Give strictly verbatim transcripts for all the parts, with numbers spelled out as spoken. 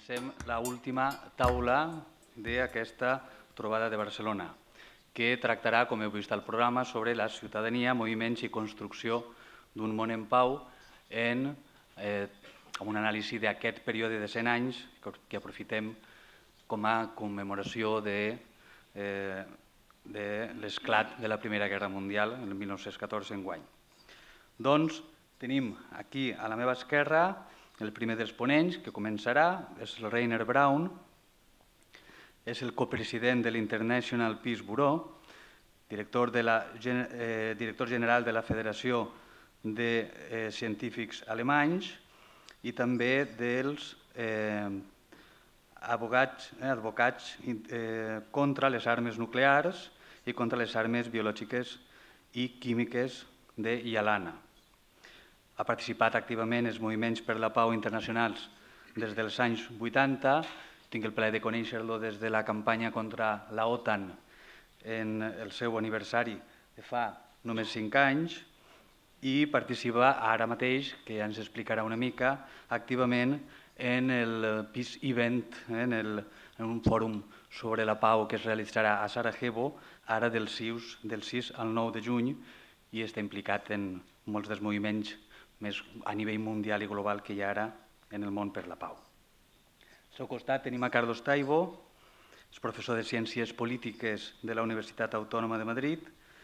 Comencem l'última taula d'aquesta trobada de Barcelona, que tractarà, com heu vist al programa, sobre la ciutadania, moviments i construcció d'un món en pau en eh, una anàlisi d'aquest període de cent anys que aprofitem com a commemoració de, eh, de l'esclat de la Primera Guerra Mundial en el mil nou-cents catorze enguany. Doncs tenim aquí a la meva esquerra el primer dels ponents, que començarà, és el Rainer Braun, és el copresident de l'International Peace Bureau, director, de la, eh, director general de la Federació de eh, Científics Alemanys i també dels eh, advocats, eh, advocats eh, contra les armes nuclears i contra les armes biològiques i químiques de Yalana. Ha participat activament en els moviments per la pau internacionals des dels anys vuitanta. Tinc el plaer de conèixer-lo des de la campanya contra la OTAN en el seu aniversari de fa només cinc anys i participa ara mateix, que ja ens explicarà una mica, activament en el Peace Event, en, el, en un fòrum sobre la pau que es realitzarà a Sarajevo ara del sis, del sis al nou de juny i està implicat en molts dels moviments més a nivell mundial i global que hi ha ara en el món per la pau. Al seu costat tenim a Carlos Taibo, és professor de Ciències Polítiques de la Universitat Autònoma de Madrid,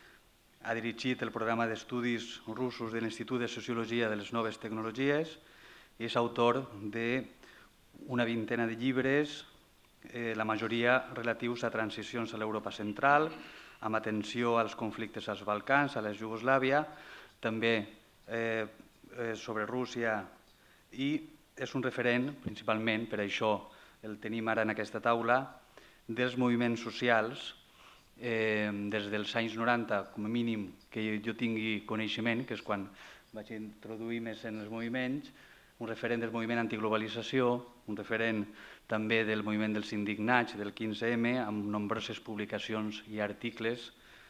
ha dirigit el programa d'estudis russos de l'Institut de Sociologia de les Noves Tecnologies i és autor d'una vintena de llibres, eh, la majoria relatius a transicions a l'Europa central, amb atenció als conflictes als Balcans, a la Iugoslàvia, també eh, sobre Rússia, i és un referent, principalment, per això el tenim ara en aquesta taula, dels moviments socials eh, des dels anys noranta, com a mínim que jo tingui coneixement, que és quan vaig introduir més en els moviments, un referent del moviment antiglobalització, un referent també del moviment dels indignats, del quinze eme, amb nombroses publicacions i articles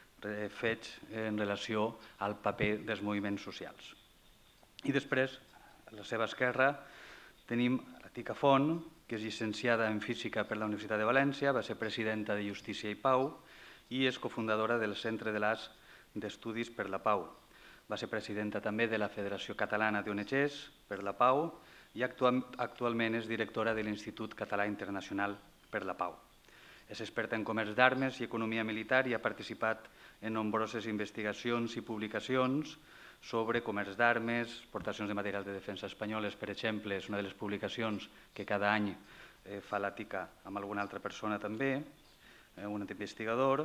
fets en relació al paper dels moviments socials. I després, a la seva esquerra, tenim la Tica Font, que és llicenciada en Física per la Universitat de València, va ser presidenta de Justícia i Pau i és cofundadora del Centre de l'As d'Estudis per la Pau. Va ser presidenta també de la Federació Catalana d'O N Ges per la Pau i actualment és directora de l'Institut Català Internacional per la Pau. És experta en comerç d'armes i economia militar i ha participat en nombroses investigacions i publicacions sobre comerç d'armes, exportacions de material de defensa espanyoles, per exemple, és una de les publicacions que cada any fa la Tica amb alguna altra persona també, un investigador,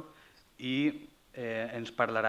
i ens parlarà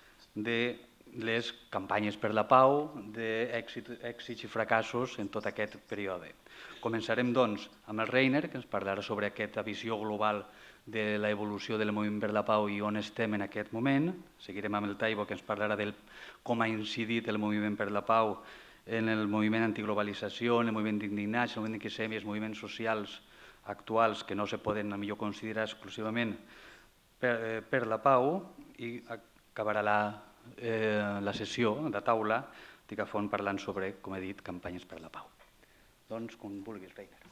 de les campanyes per la pau, d'èxits i fracassos en tot aquest període. Començarem, doncs, amb el Rainer, que ens parlarà sobre aquesta visió global de l'evolució del moviment per la pau i on estem en aquest moment. Seguirem amb el Taibo, que ens parlarà de com ha incidit el moviment per la pau en el moviment antiglobalització, en el moviment d'indignats, en el moviment de quinze eme i els moviments socials actuals que no se poden millor considerar exclusivament per, per la pau, i acabarà la, eh, la sessió de taula Tica Font parlant sobre, com he dit, campanyes per la pau. Doncs, com vulguis, Rainer.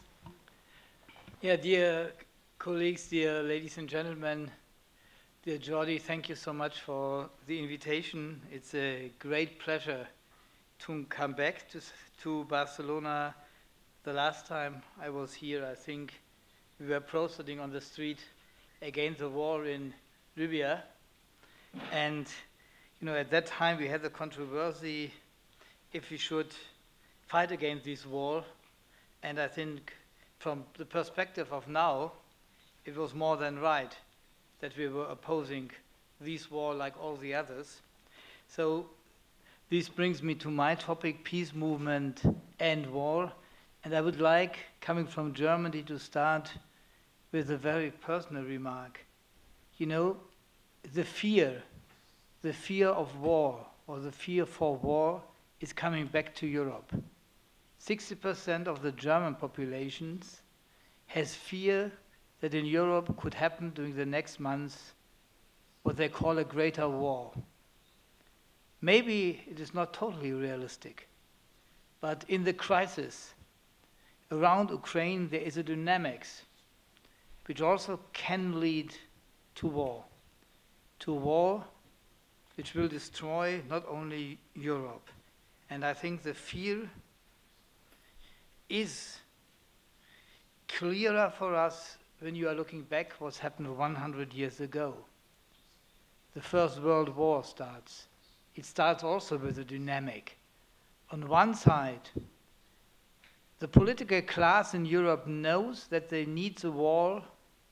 Yeah, dear colleagues, dear ladies and gentlemen, dear Jordi, thank you so much for the invitation. It's a great pleasure to come back to, to Barcelona. The last time I was here, I think we were protesting on the street against the war in Libya. And you know, at that time we had the controversy if we should fight against this war. And I think from the perspective of now, it was more than right that we were opposing this war like all the others. So this brings me to my topic, peace movement and war. And I would like, coming from Germany, to start with a very personal remark. You know, the fear, the fear of war, or the fear for war, is coming back to Europe. sixty percent of the German populations has fear that in Europe could happen during the next months what they call a greater war. Maybe it is not totally realistic, but in the crisis, around Ukraine there is a dynamics which also can lead to war, to war which will destroy not only Europe. And I think the fear is clearer for us when you are looking back what's happened one hundred years ago. The First World War starts. It starts also with a dynamic. On one side, the political class in Europe knows that they need the war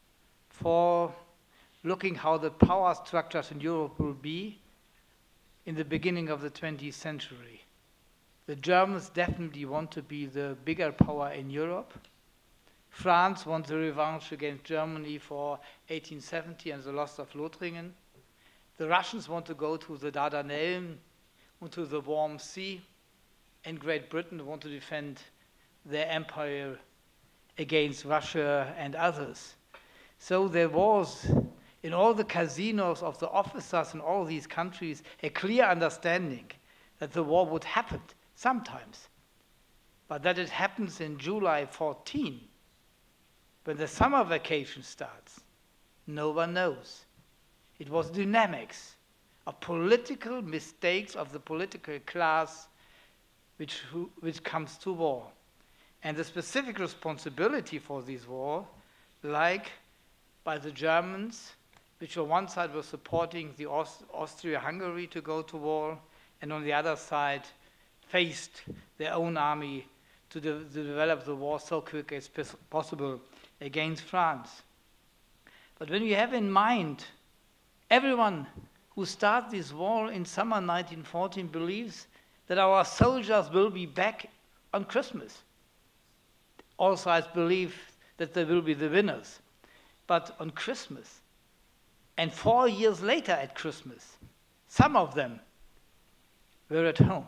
for looking how the power structures in Europe will be in the beginning of the twentieth century. The Germans definitely want to be the bigger power in Europe. France wants a revenge against Germany for eighteen seventy and the loss of Lothringen. The Russians want to go to the Dardanelles, into the warm sea, and Great Britain want to defend their empire against Russia and others. So there was, in all the casinos of the officers in all these countries, a clear understanding that the war would happen sometimes, but that it happens in July fourteenth, when the summer vacation starts, no one knows. It was dynamics of political mistakes of the political class which, which comes to war. And the specific responsibility for this war, like by the Germans, which on one side were supporting the Aust Austria-Hungary to go to war, and on the other side faced their own army to, de to develop the war so quick as possible against France. But when you have in mind, everyone who starts this war in summer nineteen fourteen believes that our soldiers will be back on Christmas. All sides believe that they will be the winners. But on Christmas, and four years later at Christmas, some of them were at home.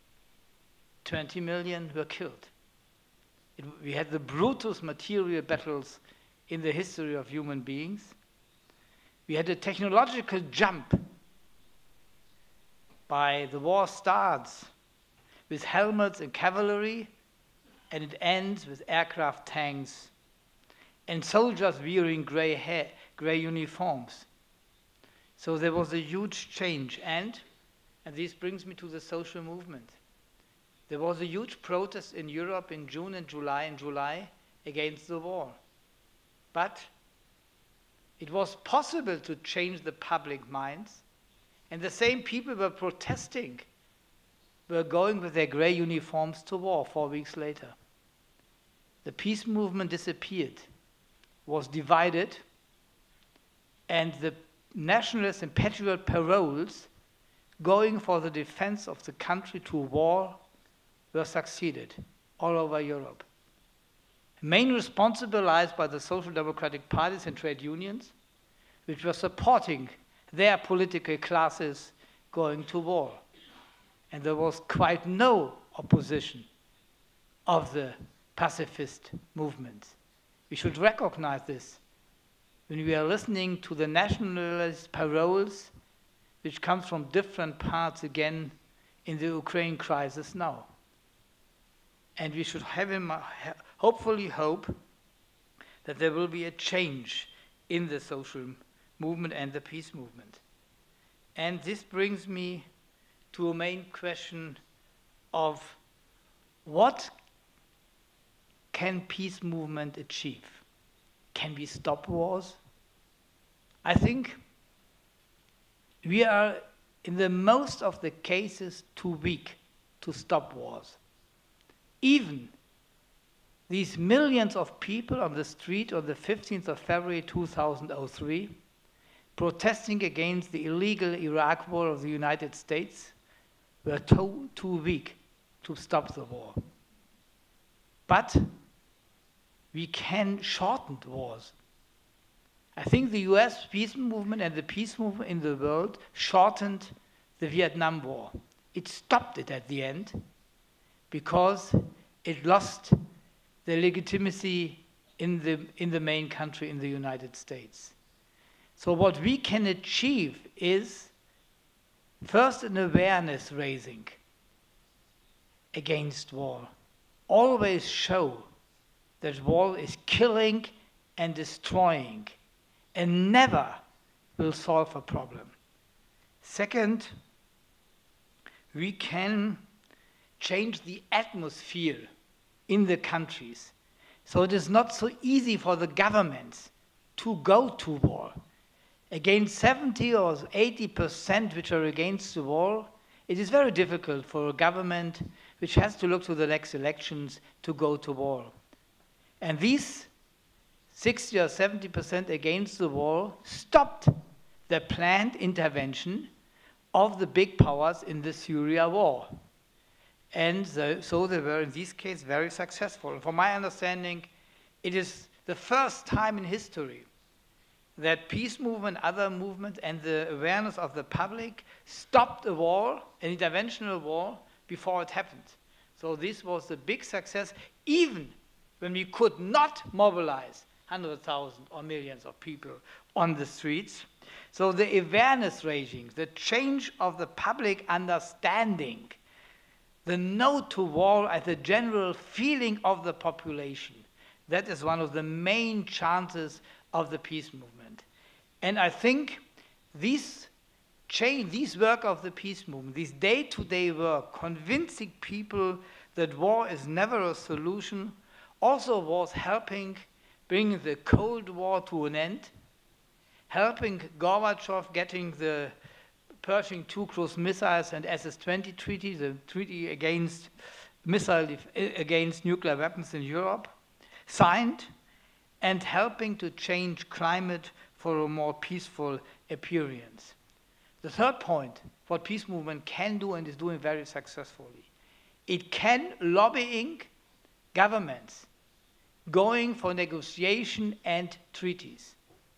twenty million were killed. It, we had the brutest material battles in the history of human beings. We had a technological jump. By the war starts with helmets and cavalry, and it ends with aircraft, tanks, and soldiers wearing gray hair, gray uniforms. So there was a huge change, and, and this brings me to the social movement. There was a huge protest in Europe in June and July and July against the war. But it was possible to change the public minds, and the same people were protesting, were going with their gray uniforms to war four weeks later. The peace movement disappeared, was divided, and the nationalist and patriot paroles going for the defense of the country to war were succeeded all over Europe. Main responsible lies by the social democratic parties and trade unions, which were supporting their political classes going to war. And there was quite no opposition of the pacifist movements. We should recognize this when we are listening to the nationalist paroles, which comes from different parts again in the Ukraine crisis now. And we should have him, hopefully hope that there will be a change in the social movement and the peace movement. And this brings me to a main question of what can peace movement achieve? Can we stop wars? I think we are, in the most of the cases, too weak to stop wars. Even these millions of people on the street on the fifteenth of February two thousand three, protesting against the illegal Iraq war of the United States, were too, too weak to stop the war. But we can shorten wars. I think the U S peace movement and the peace movement in the world shortened the Vietnam War. It stopped it at the end because it lost the legitimacy in the, in the main country, in the United States. So what we can achieve is first an awareness raising against war. Always show that war is killing and destroying and never will solve a problem. Second, we can change the atmosphere in the countries. So it is not so easy for the governments to go to war. Against seventy or eighty percent which are against the war, it is very difficult for a government which has to look to the next elections to go to war. And these sixty or seventy percent against the war stopped the planned intervention of the big powers in the Syria war. And the, so they were, in this case, very successful. From my understanding, it is the first time in history that peace movement, other movements, and the awareness of the public stopped a war, an interventional war, before it happened. So this was a big success, even when we could not mobilize one hundred thousand or millions of people on the streets. So the awareness raising, the change of the public understanding, the no to war as a general feeling of the population, that is one of the main chances of the peace movement. And I think this change, this work of the peace movement, this day-to-day work, convincing people that war is never a solution, also was helping bring the Cold War to an end, helping Gorbachev getting the Pershing two cruise missiles and S S twenty treaty, the treaty against missile against nuclear weapons in Europe, signed, and helping to change climate for a more peaceful appearance. The third point, what peace movement can do and is doing very successfully, it can lobbying governments going for negotiation and treaties.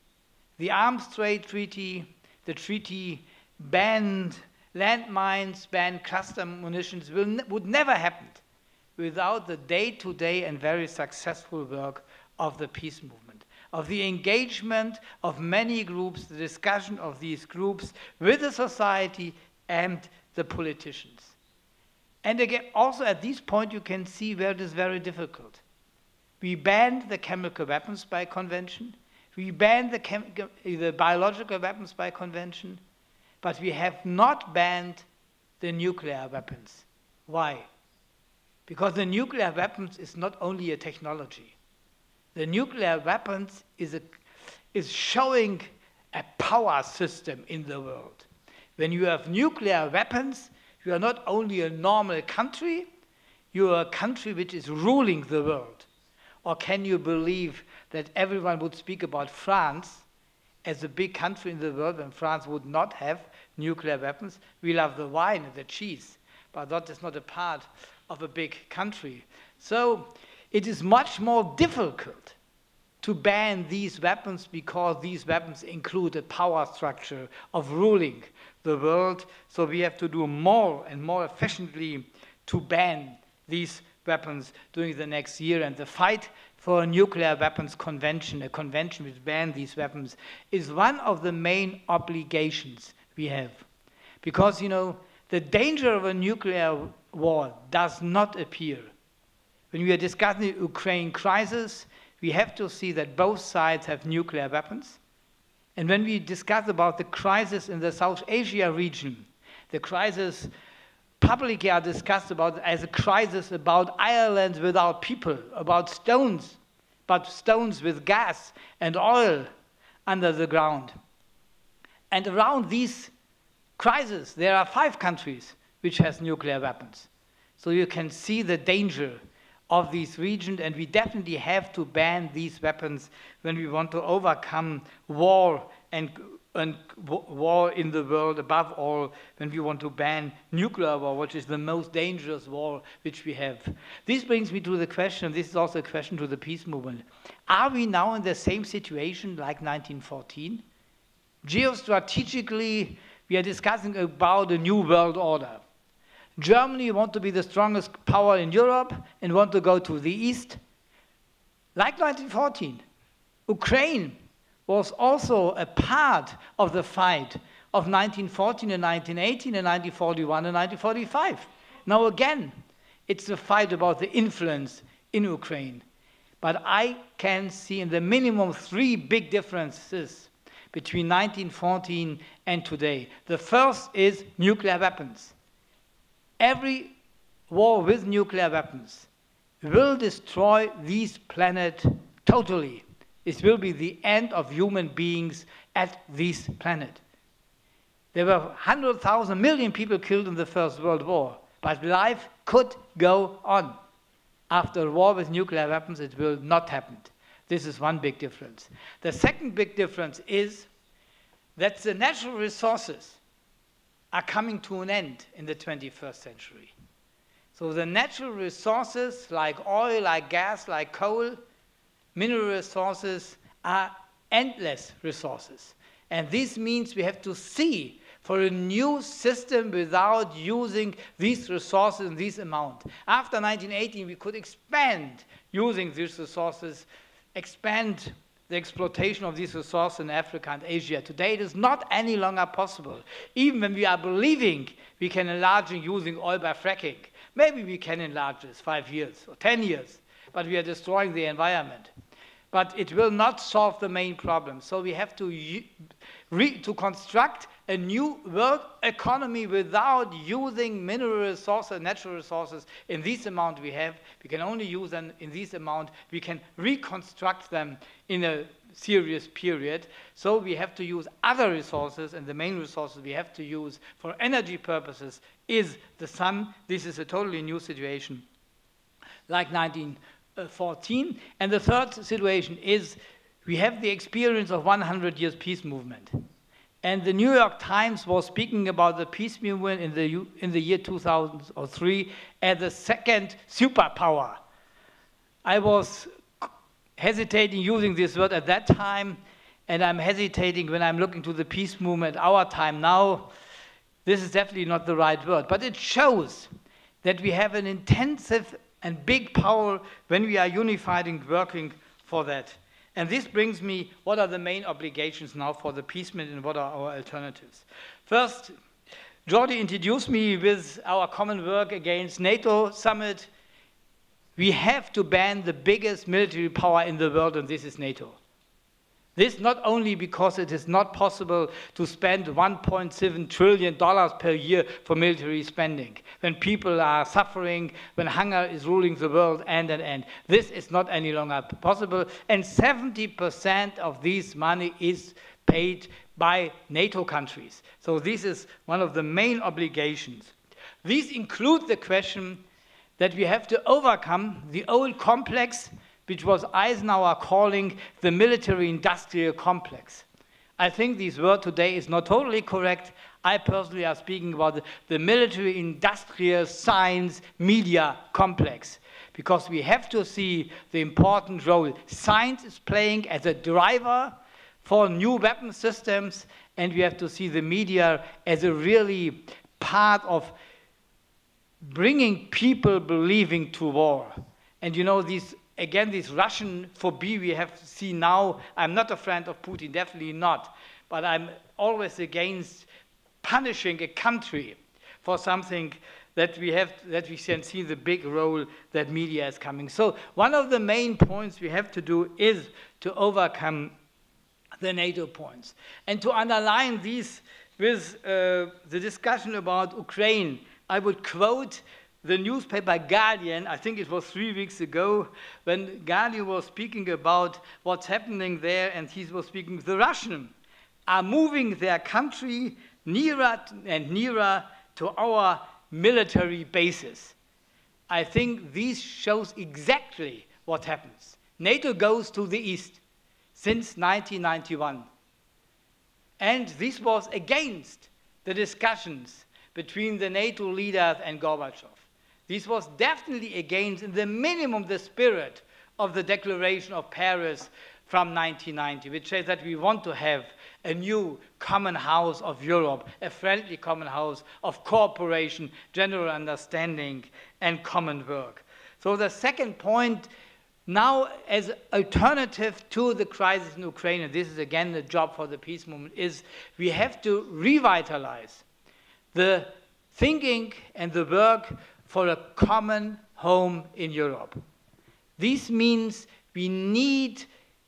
The Arms Trade Treaty, the treaty banned landmines, banned cluster munitions, will ne would never happen without the day-to-day and very successful work of the peace movement, of the engagement of many groups, the discussion of these groups with the society and the politicians. And again, also at this point you can see where it is very difficult. We banned the chemical weapons by convention, we banned the, chem the biological weapons by convention, but we have not banned the nuclear weapons. Why? Because the nuclear weapons is not only a technology. The nuclear weapons is, a, is showing a power system in the world. When you have nuclear weapons, you are not only a normal country, you are a country which is ruling the world. Or can you believe that everyone would speak about France as a big country in the world when France would not have nuclear weapons? We love the wine and the cheese, but that is not a part of a big country. So it is much more difficult to ban these weapons because these weapons include a power structure of ruling the world. So we have to do more and more efficiently to ban these weapons during the next year. And the fight for a nuclear weapons convention, a convention which bans these weapons, is one of the main obligations we have. Because, you know, the danger of a nuclear war does not appear. When we are discussing the Ukraine crisis, we have to see that both sides have nuclear weapons. And when we discuss about the crisis in the South Asia region, the crisis publicly are discussed about as a crisis about islands without people, about stones, but stones with gas and oil under the ground. And around these crises, there are five countries which has nuclear weapons. So you can see the danger of these regions, and we definitely have to ban these weapons when we want to overcome war and, and war in the world, above all, when we want to ban nuclear war, which is the most dangerous war which we have. This brings me to the question, this is also a question to the peace movement. Are we now in the same situation like nineteen fourteen? Geostrategically, we are discussing about a new world order. Germany wants to be the strongest power in Europe and want to go to the east. Like nineteen fourteen, Ukraine was also a part of the fight of nineteen fourteen and nineteen eighteen and nineteen forty-one and nineteen forty-five. Now again, it's a fight about the influence in Ukraine. But I can see in the minimum three big differences between nineteen fourteen and today. The first is nuclear weapons. Every war with nuclear weapons will destroy this planet totally. It will be the end of human beings at this planet. There were one hundred thousand million people killed in the First World War, but life could go on. After a war with nuclear weapons, it will not happen. This is one big difference. The second big difference is that the natural resources are coming to an end in the twenty-first century. So the natural resources like oil, like gas, like coal, mineral resources are endless resources. And this means we have to see for a new system without using these resources in this amount. After nineteen eighteen, we could expand using these resources, expand the exploitation of these resources in Africa and Asia. Today, it is not any longer possible. Even when we are believing we can enlarge using oil by fracking, maybe we can enlarge this five years or ten years, but we are destroying the environment. But it will not solve the main problem. So we have to, re to construct a new world economy without using mineral resources, natural resources in this amount we have. We can only use them in this amount. We can reconstruct them in a serious period. So we have to use other resources, and the main resources we have to use for energy purposes is the sun. This is a totally new situation, like nineteen fourteen. And the third situation is we have the experience of one hundred years peace movement. And the New York Times was speaking about the peace movement in the, in the year two thousand three as the second superpower. I was hesitating using this word at that time, and I'm hesitating when I'm looking to the peace movement our time now. This is definitely not the right word, but it shows that we have an intensive and big power when we are unified and working for that. And this brings me, what are the main obligations now for the peace movement and what are our alternatives? First, Jordi introduced me with our common work against NATO summit. We have to ban the biggest military power in the world, and this is NATO. This not only because it is not possible to spend one point seven trillion dollars per year for military spending, when people are suffering, when hunger is ruling the world, and, and, and. This is not any longer possible, and seventy percent of this money is paid by NATO countries. So this is one of the main obligations. These include the question that we have to overcome the old complex which was Eisenhower calling the military-industrial complex. I think this word today is not totally correct. I personally am speaking about the, the military-industrial science-media complex, because we have to see the important role science is playing as a driver for new weapon systems, and we have to see the media as a really part of bringing people believing to war. And you know, these again, this Russian phobia we have seen now, I'm not a friend of Putin, definitely not, but I'm always against punishing a country for something that we have, that we can see the big role that media is coming. So one of the main points we have to do is to overcome the NATO points. And to underline these with uh, the discussion about Ukraine, I would quote the newspaper Guardian, I think it was three weeks ago, when Guardian was speaking about what's happening there, and he was speaking, the Russians are moving their country nearer and nearer to our military bases. I think this shows exactly what happens. NATO goes to the east since nineteen ninety-one. And this was against the discussions between the NATO leaders and Gorbachev. This was definitely against, in the minimum, the spirit of the Declaration of Paris from nineteen ninety, which says that we want to have a new common house of Europe, a friendly common house of cooperation, general understanding, and common work. So the second point, now as alternative to the crisis in Ukraine, and this is again the job for the peace movement, is we have to revitalize the thinking and the work for a common home in Europe. This means We need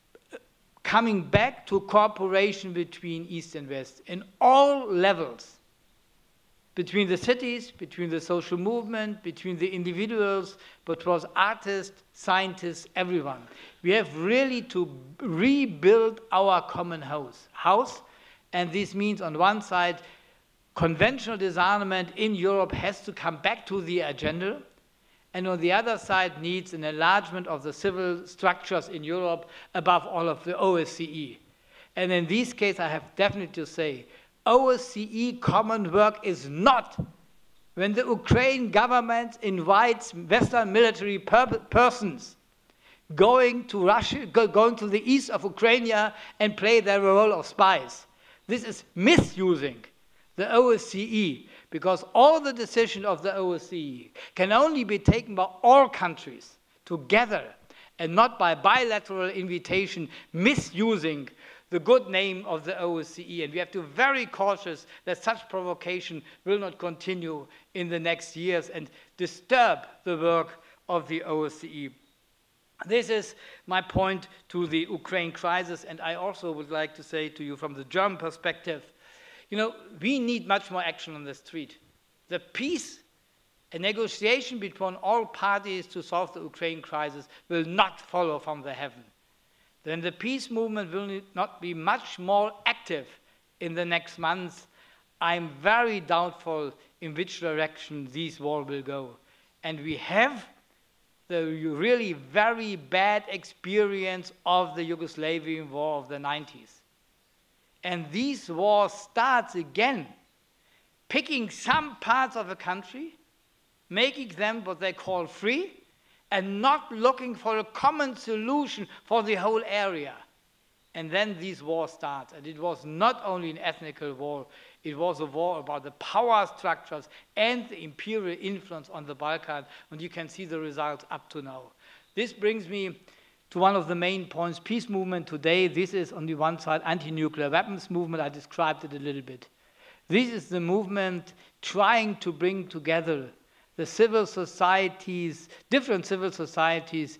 coming back to cooperation between East and West in all levels, between the cities, between the social movement, between the individuals, but was artists, scientists, everyone. We have really to rebuild our common house, house, and this means on one side, conventional disarmament in Europe has to come back to the agenda, and on the other side needs an enlargement of the civil structures in Europe, above all of the O S C E. And in this case, I have definitely to say, O S C E common work is not when the Ukraine government invites Western military per persons going to Russia, go, going to the east of Ukraine and play their role of spies. This is misusing the O S C E, because all the decisions of the O S C E can only be taken by all countries together and not by bilateral invitation misusing the good name of the O S C E. And we have to be very cautious that such provocation will not continue in the next years and disturb the work of the O S C E. This is my point to the Ukraine crisis, and I also would like to say to you from the German perspective, you know, we need much more action on the street. The peace, a negotiation between all parties to solve the Ukraine crisis will not follow from the heaven. Then the peace movement will not be much more active in the next months. I'm very doubtful in which direction this war will go. And we have the really very bad experience of the Yugoslavian war of the nineties. And this war starts again, picking some parts of a country, making them what they call free, and not looking for a common solution for the whole area. And then this war starts. And it was not only an ethnic war, it was a war about the power structures and the imperial influence on the Balkan. And you can see the results up to now. This brings me to one of the main points, peace movement today. This is on the one side anti-nuclear weapons movement. I described it a little bit. This is the movement trying to bring together the civil societies, different civil societies,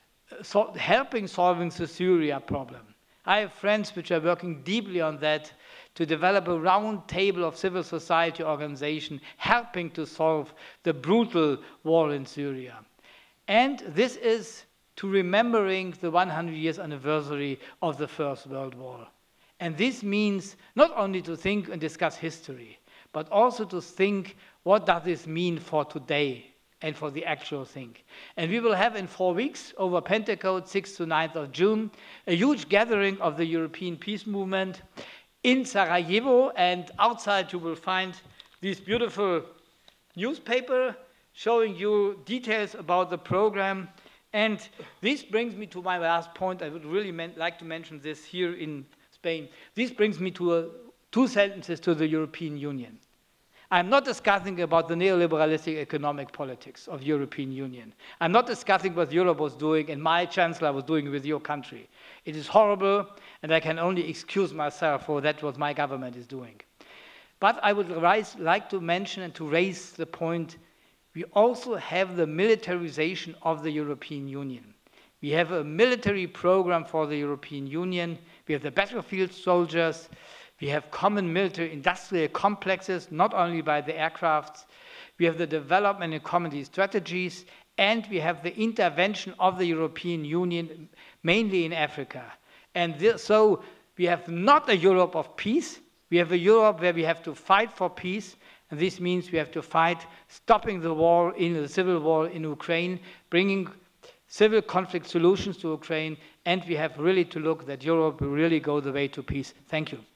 so helping solving the Syria problem. I have friends which are working deeply on that to develop a round table of civil society organization helping to solve the brutal war in Syria. And this is to remembering the one hundred years anniversary of the First World War. And this means not only to think and discuss history, but also to think what does this mean for today and for the actual thing. And we will have in four weeks, over Pentecost, sixth to ninth of June, a huge gathering of the European peace movement in Sarajevo, and outside you will find this beautiful newspaper showing you details about the program. And this brings me to my last point. I would really like to mention this here in Spain. This brings me to a, two sentences to the European Union. I'm not discussing about the neoliberalistic economic politics of European Union. I'm not discussing what Europe was doing and my chancellor was doing with your country. It is horrible, and I can only excuse myself for that what my government is doing. But I would rise, like to mention and to raise the point, we also have the militarization of the European Union. We have a military program for the European Union. We have the battlefield soldiers. We have common military industrial complexes, not only by the aircrafts. We have the development and common strategies, and we have the intervention of the European Union, mainly in Africa. And this, so we have not a Europe of peace. We have a Europe where we have to fight for peace, and this means we have to fight stopping the war, in the civil war in Ukraine, bringing civil conflict solutions to Ukraine, and we have really to look that Europe will really go the way to peace. Thank you.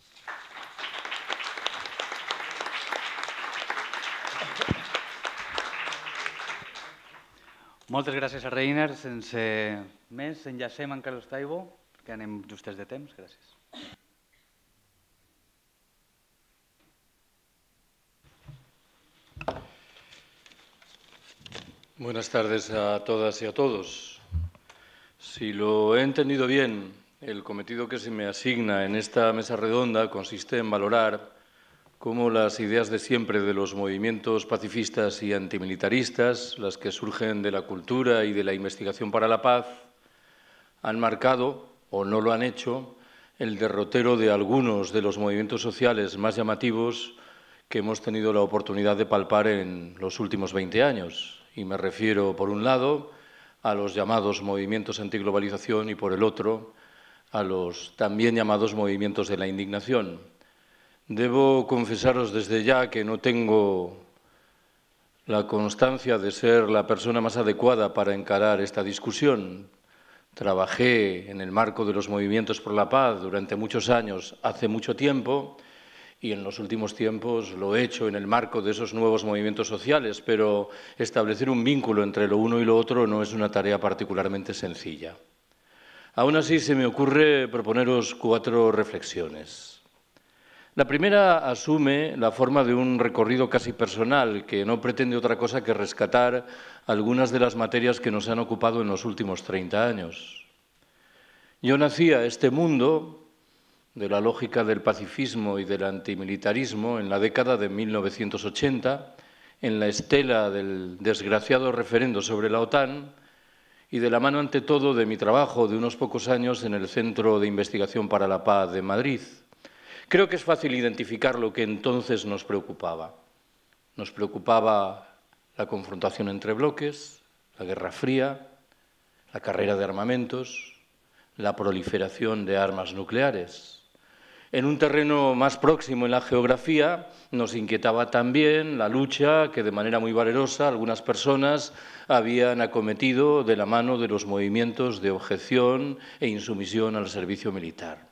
Moltes gràcies a Reiner. Sense més, enllacem en Carlos Taibo, perquè anem justes de temps. Gràcies. Buenas tardes a todas y a todos. Si lo he entendido bien, el cometido que se me asigna en esta mesa redonda consiste en valorar cómo las ideas de siempre de los movimientos pacifistas y antimilitaristas, las que surgen de la cultura y de la investigación para la paz, han marcado, o no lo han hecho, el derrotero de algunos de los movimientos sociales más llamativos que hemos tenido la oportunidad de palpar en los últimos veinte años. Y me refiero, por un lado, a los llamados movimientos antiglobalización y, por el otro, a los también llamados movimientos de la indignación. Debo confesaros desde ya que no tengo la constancia de ser la persona más adecuada para encarar esta discusión. Trabajé en el marco de los movimientos por la paz durante muchos años, hace mucho tiempo, y en los últimos tiempos lo he hecho en el marco de esos nuevos movimientos sociales, pero establecer un vínculo entre lo uno y lo otro no es una tarea particularmente sencilla. Aún así, se me ocurre proponeros cuatro reflexiones. La primera asume la forma de un recorrido casi personal que no pretende otra cosa que rescatar algunas de las materias que nos han ocupado en los últimos treinta años. Yo nací a este mundo de la lógica del pacifismo y del antimilitarismo en la década de mil novecientos ochenta, en la estela del desgraciado referendo sobre la OTAN y de la mano, ante todo, de mi trabajo de unos pocos años en el Centro de Investigación para la Paz de Madrid. Creo que es fácil identificar lo que entonces nos preocupaba. Nos preocupaba la confrontación entre bloques, la Guerra Fría, la carrera de armamentos, la proliferación de armas nucleares. En un terreno más próximo en la geografía nos inquietaba también la lucha que de manera muy valerosa algunas personas habían acometido de la mano de los movimientos de objeción e insumisión al servicio militar.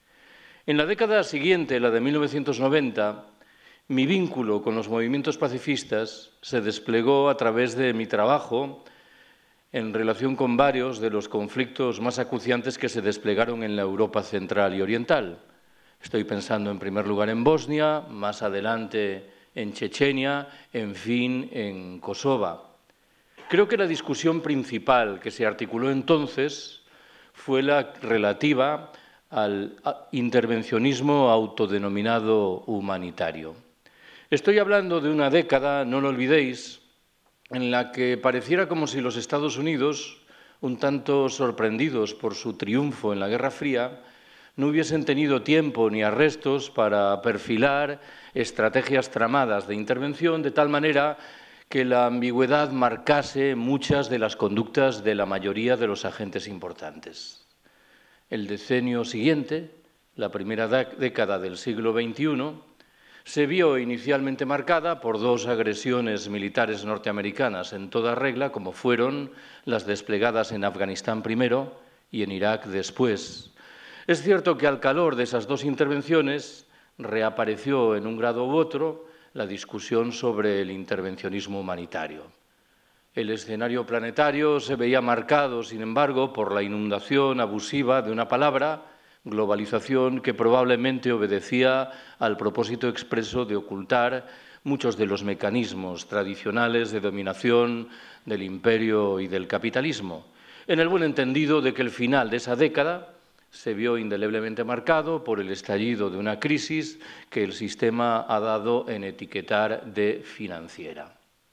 En la década siguiente, la de mil novecientos noventa, mi vínculo con los movimientos pacifistas se desplegó a través de mi trabajo en relación con varios de los conflictos más acuciantes que se desplegaron en la Europa central y oriental. Estoy pensando en primer lugar en Bosnia, más adelante en Chechenia, en fin, en Kosovo. Creo que la discusión principal que se articuló entonces fue la relativa al intervencionismo autodenominado humanitario. Estoy hablando de una década, no lo olvidéis, en la que pareciera como si los Estados Unidos, un tanto sorprendidos por su triunfo en la Guerra Fría, no hubiesen tenido tiempo ni arrestos para perfilar estrategias tramadas de intervención de tal manera que la ambigüedad marcase muchas de las conductas de la mayoría de los agentes importantes. El decenio siguiente, la primera década del siglo veintiuno, se vio inicialmente marcada por dos agresiones militares norteamericanas en toda regla, como fueron las desplegadas en Afganistán primero y en Irak después. Es cierto que al calor de esas dos intervenciones reapareció en un grado u otro la discusión sobre el intervencionismo humanitario. El escenario planetario se veía marcado, sin embargo, por la inundación abusiva de una palabra, globalización, que probablemente obedecía al propósito expreso de ocultar muchos de los mecanismos tradicionales de dominación del imperio y del capitalismo, en el buen entendido de que el final de esa década se vio indeleblemente marcado por el estallido de una crisis que el sistema ha dado en etiquetar de financiera.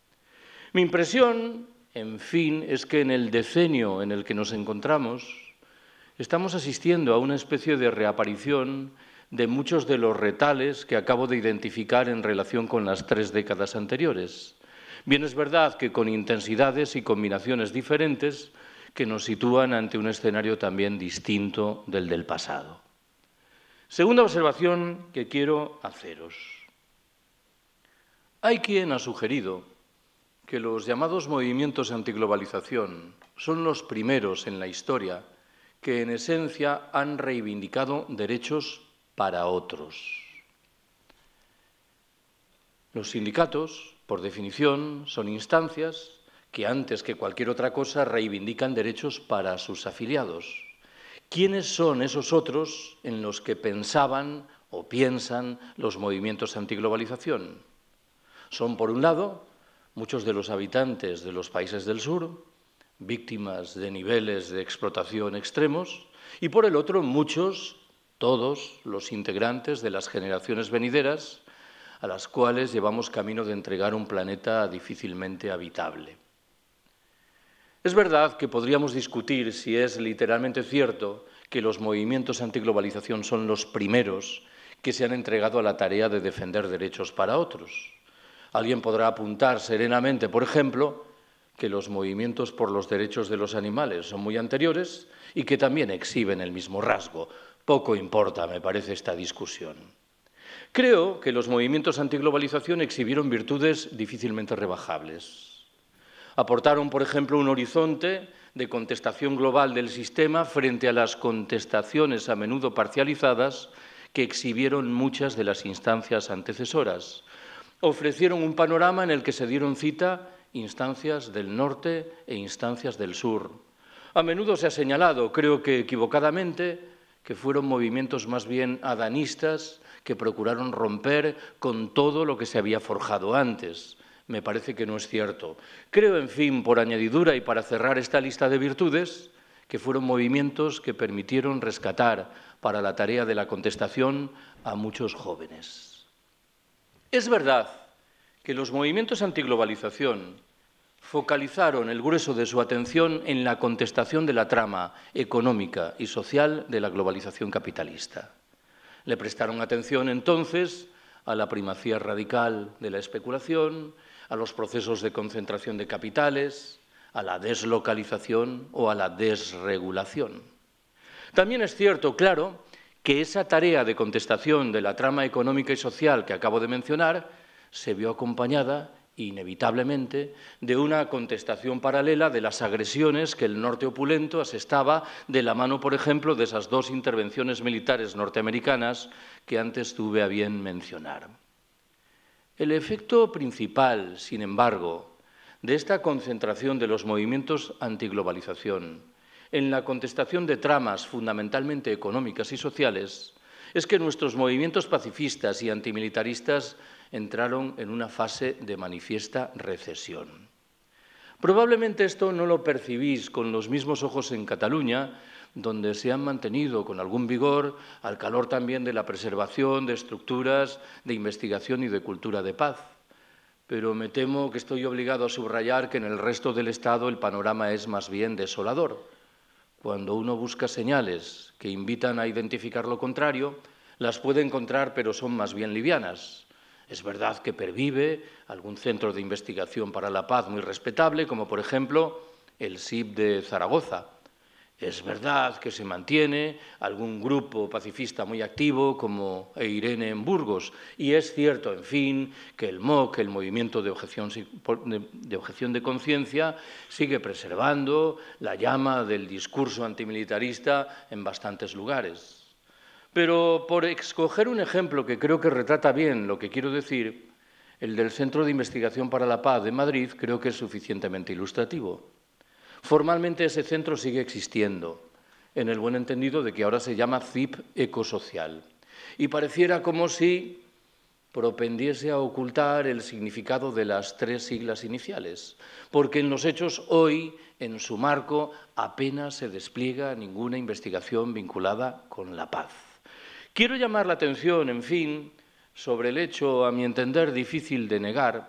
Mi impresión, en fin, es que en el decenio en el que nos encontramos estamos asistiendo a una especie de reaparición de muchos de los retales que acabo de identificar en relación con las tres décadas anteriores. Bien es verdad que con intensidades y combinaciones diferentes que nos sitúan ante un escenario también distinto del del pasado. Segunda observación que quiero haceros. Hay quien ha sugerido que los llamados movimientos antiglobalización son los primeros en la historia que en esencia han reivindicado derechos para otros. Los sindicatos, por definición, son instancias que antes que cualquier otra cosa reivindican derechos para sus afiliados. ¿Quiénes son esos otros en los que pensaban o piensan los movimientos antiglobalización? Son, por un lado, muchos de los habitantes de los países del sur, víctimas de niveles de explotación extremos, y por el otro, muchos, todos los integrantes de las generaciones venideras, a las cuales llevamos camino de entregar un planeta difícilmente habitable. Es verdad que podríamos discutir si es literalmente cierto que los movimientos antiglobalización son los primeros que se han entregado a la tarea de defender derechos para otros. Alguien podrá apuntar serenamente, por ejemplo, que los movimientos por los derechos de los animales son muy anteriores y que también exhiben el mismo rasgo. Poco importa, me parece, esta discusión. Creo que los movimientos antiglobalización exhibieron virtudes difícilmente rebajables. Aportaron, por ejemplo, un horizonte de contestación global del sistema frente a las contestaciones a menudo parcializadas que exhibieron muchas de las instancias antecesoras. Ofrecieron un panorama en el que se dieron cita instancias del norte e instancias del sur. A menudo se ha señalado, creo que equivocadamente, que fueron movimientos más bien adanistas que procuraron romper con todo lo que se había forjado antes. Me parece que no es cierto. Creo, en fin, por añadidura y para cerrar esta lista de virtudes, que fueron movimientos que permitieron rescatar para la tarea de la contestación a muchos jóvenes. Es verdad que los movimientos antiglobalización focalizaron el grueso de su atención en la contestación de la trama económica y social de la globalización capitalista. Le prestaron atención entonces a la primacía radical de la especulación, a los procesos de concentración de capitales, a la deslocalización o a la desregulación. También es cierto, claro, que esa tarea de contestación de la trama económica y social que acabo de mencionar se vio acompañada, inevitablemente, de una contestación paralela de las agresiones que el norte opulento asestaba de la mano, por ejemplo, de esas dos intervenciones militares norteamericanas que antes tuve a bien mencionar. El efecto principal, sin embargo, de esta concentración de los movimientos antiglobalización en la contestación de tramas fundamentalmente económicas y sociales es que nuestros movimientos pacifistas y antimilitaristas entraron en una fase de manifiesta recesión. Probablemente esto no lo percibís con los mismos ojos en Cataluña, donde se han mantenido con algún vigor al calor también de la preservación de estructuras de investigación y de cultura de paz. Pero me temo que estoy obligado a subrayar que en el resto del Estado el panorama es más bien desolador. Cuando uno busca señales que invitan a identificar lo contrario, las puede encontrar, pero son más bien livianas. Es verdad que pervive algún centro de investigación para la paz muy respetable, como por ejemplo el S I B de Zaragoza. Es verdad que se mantiene algún grupo pacifista muy activo como Eirene en Burgos. Y es cierto, en fin, que el M O C, el Movimiento de Objeción de, objeción de Conciencia, sigue preservando la llama del discurso antimilitarista en bastantes lugares. Pero por escoger un ejemplo que creo que retrata bien lo que quiero decir, el del Centro de Investigación para la Paz de Madrid creo que es suficientemente ilustrativo. Formalmente ese centro sigue existiendo, en el buen entendido de que ahora se llama C I P Ecosocial, y pareciera como si propendiese a ocultar el significado de las tres siglas iniciales, porque en los hechos hoy, en su marco, apenas se despliega ninguna investigación vinculada con la paz. Quiero llamar la atención, en fin, sobre el hecho, a mi entender, difícil de negar,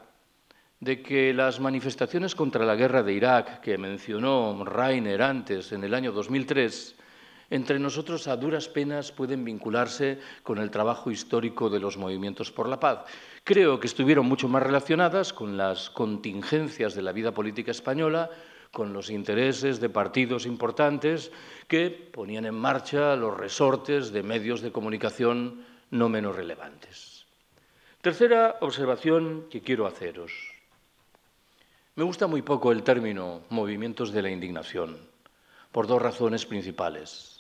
de que las manifestaciones contra la guerra de Irak que mencionó Rainer antes, en el año dos mil tres, entre nosotros a duras penas pueden vincularse con el trabajo histórico de los movimientos por la paz. Creo que estuvieron mucho más relacionadas con las contingencias de la vida política española, con los intereses de partidos importantes que ponían en marcha los resortes de medios de comunicación no menos relevantes. Tercera observación que quiero haceros. Me gusta muy poco el término movimientos de la indignación, por dos razones principales.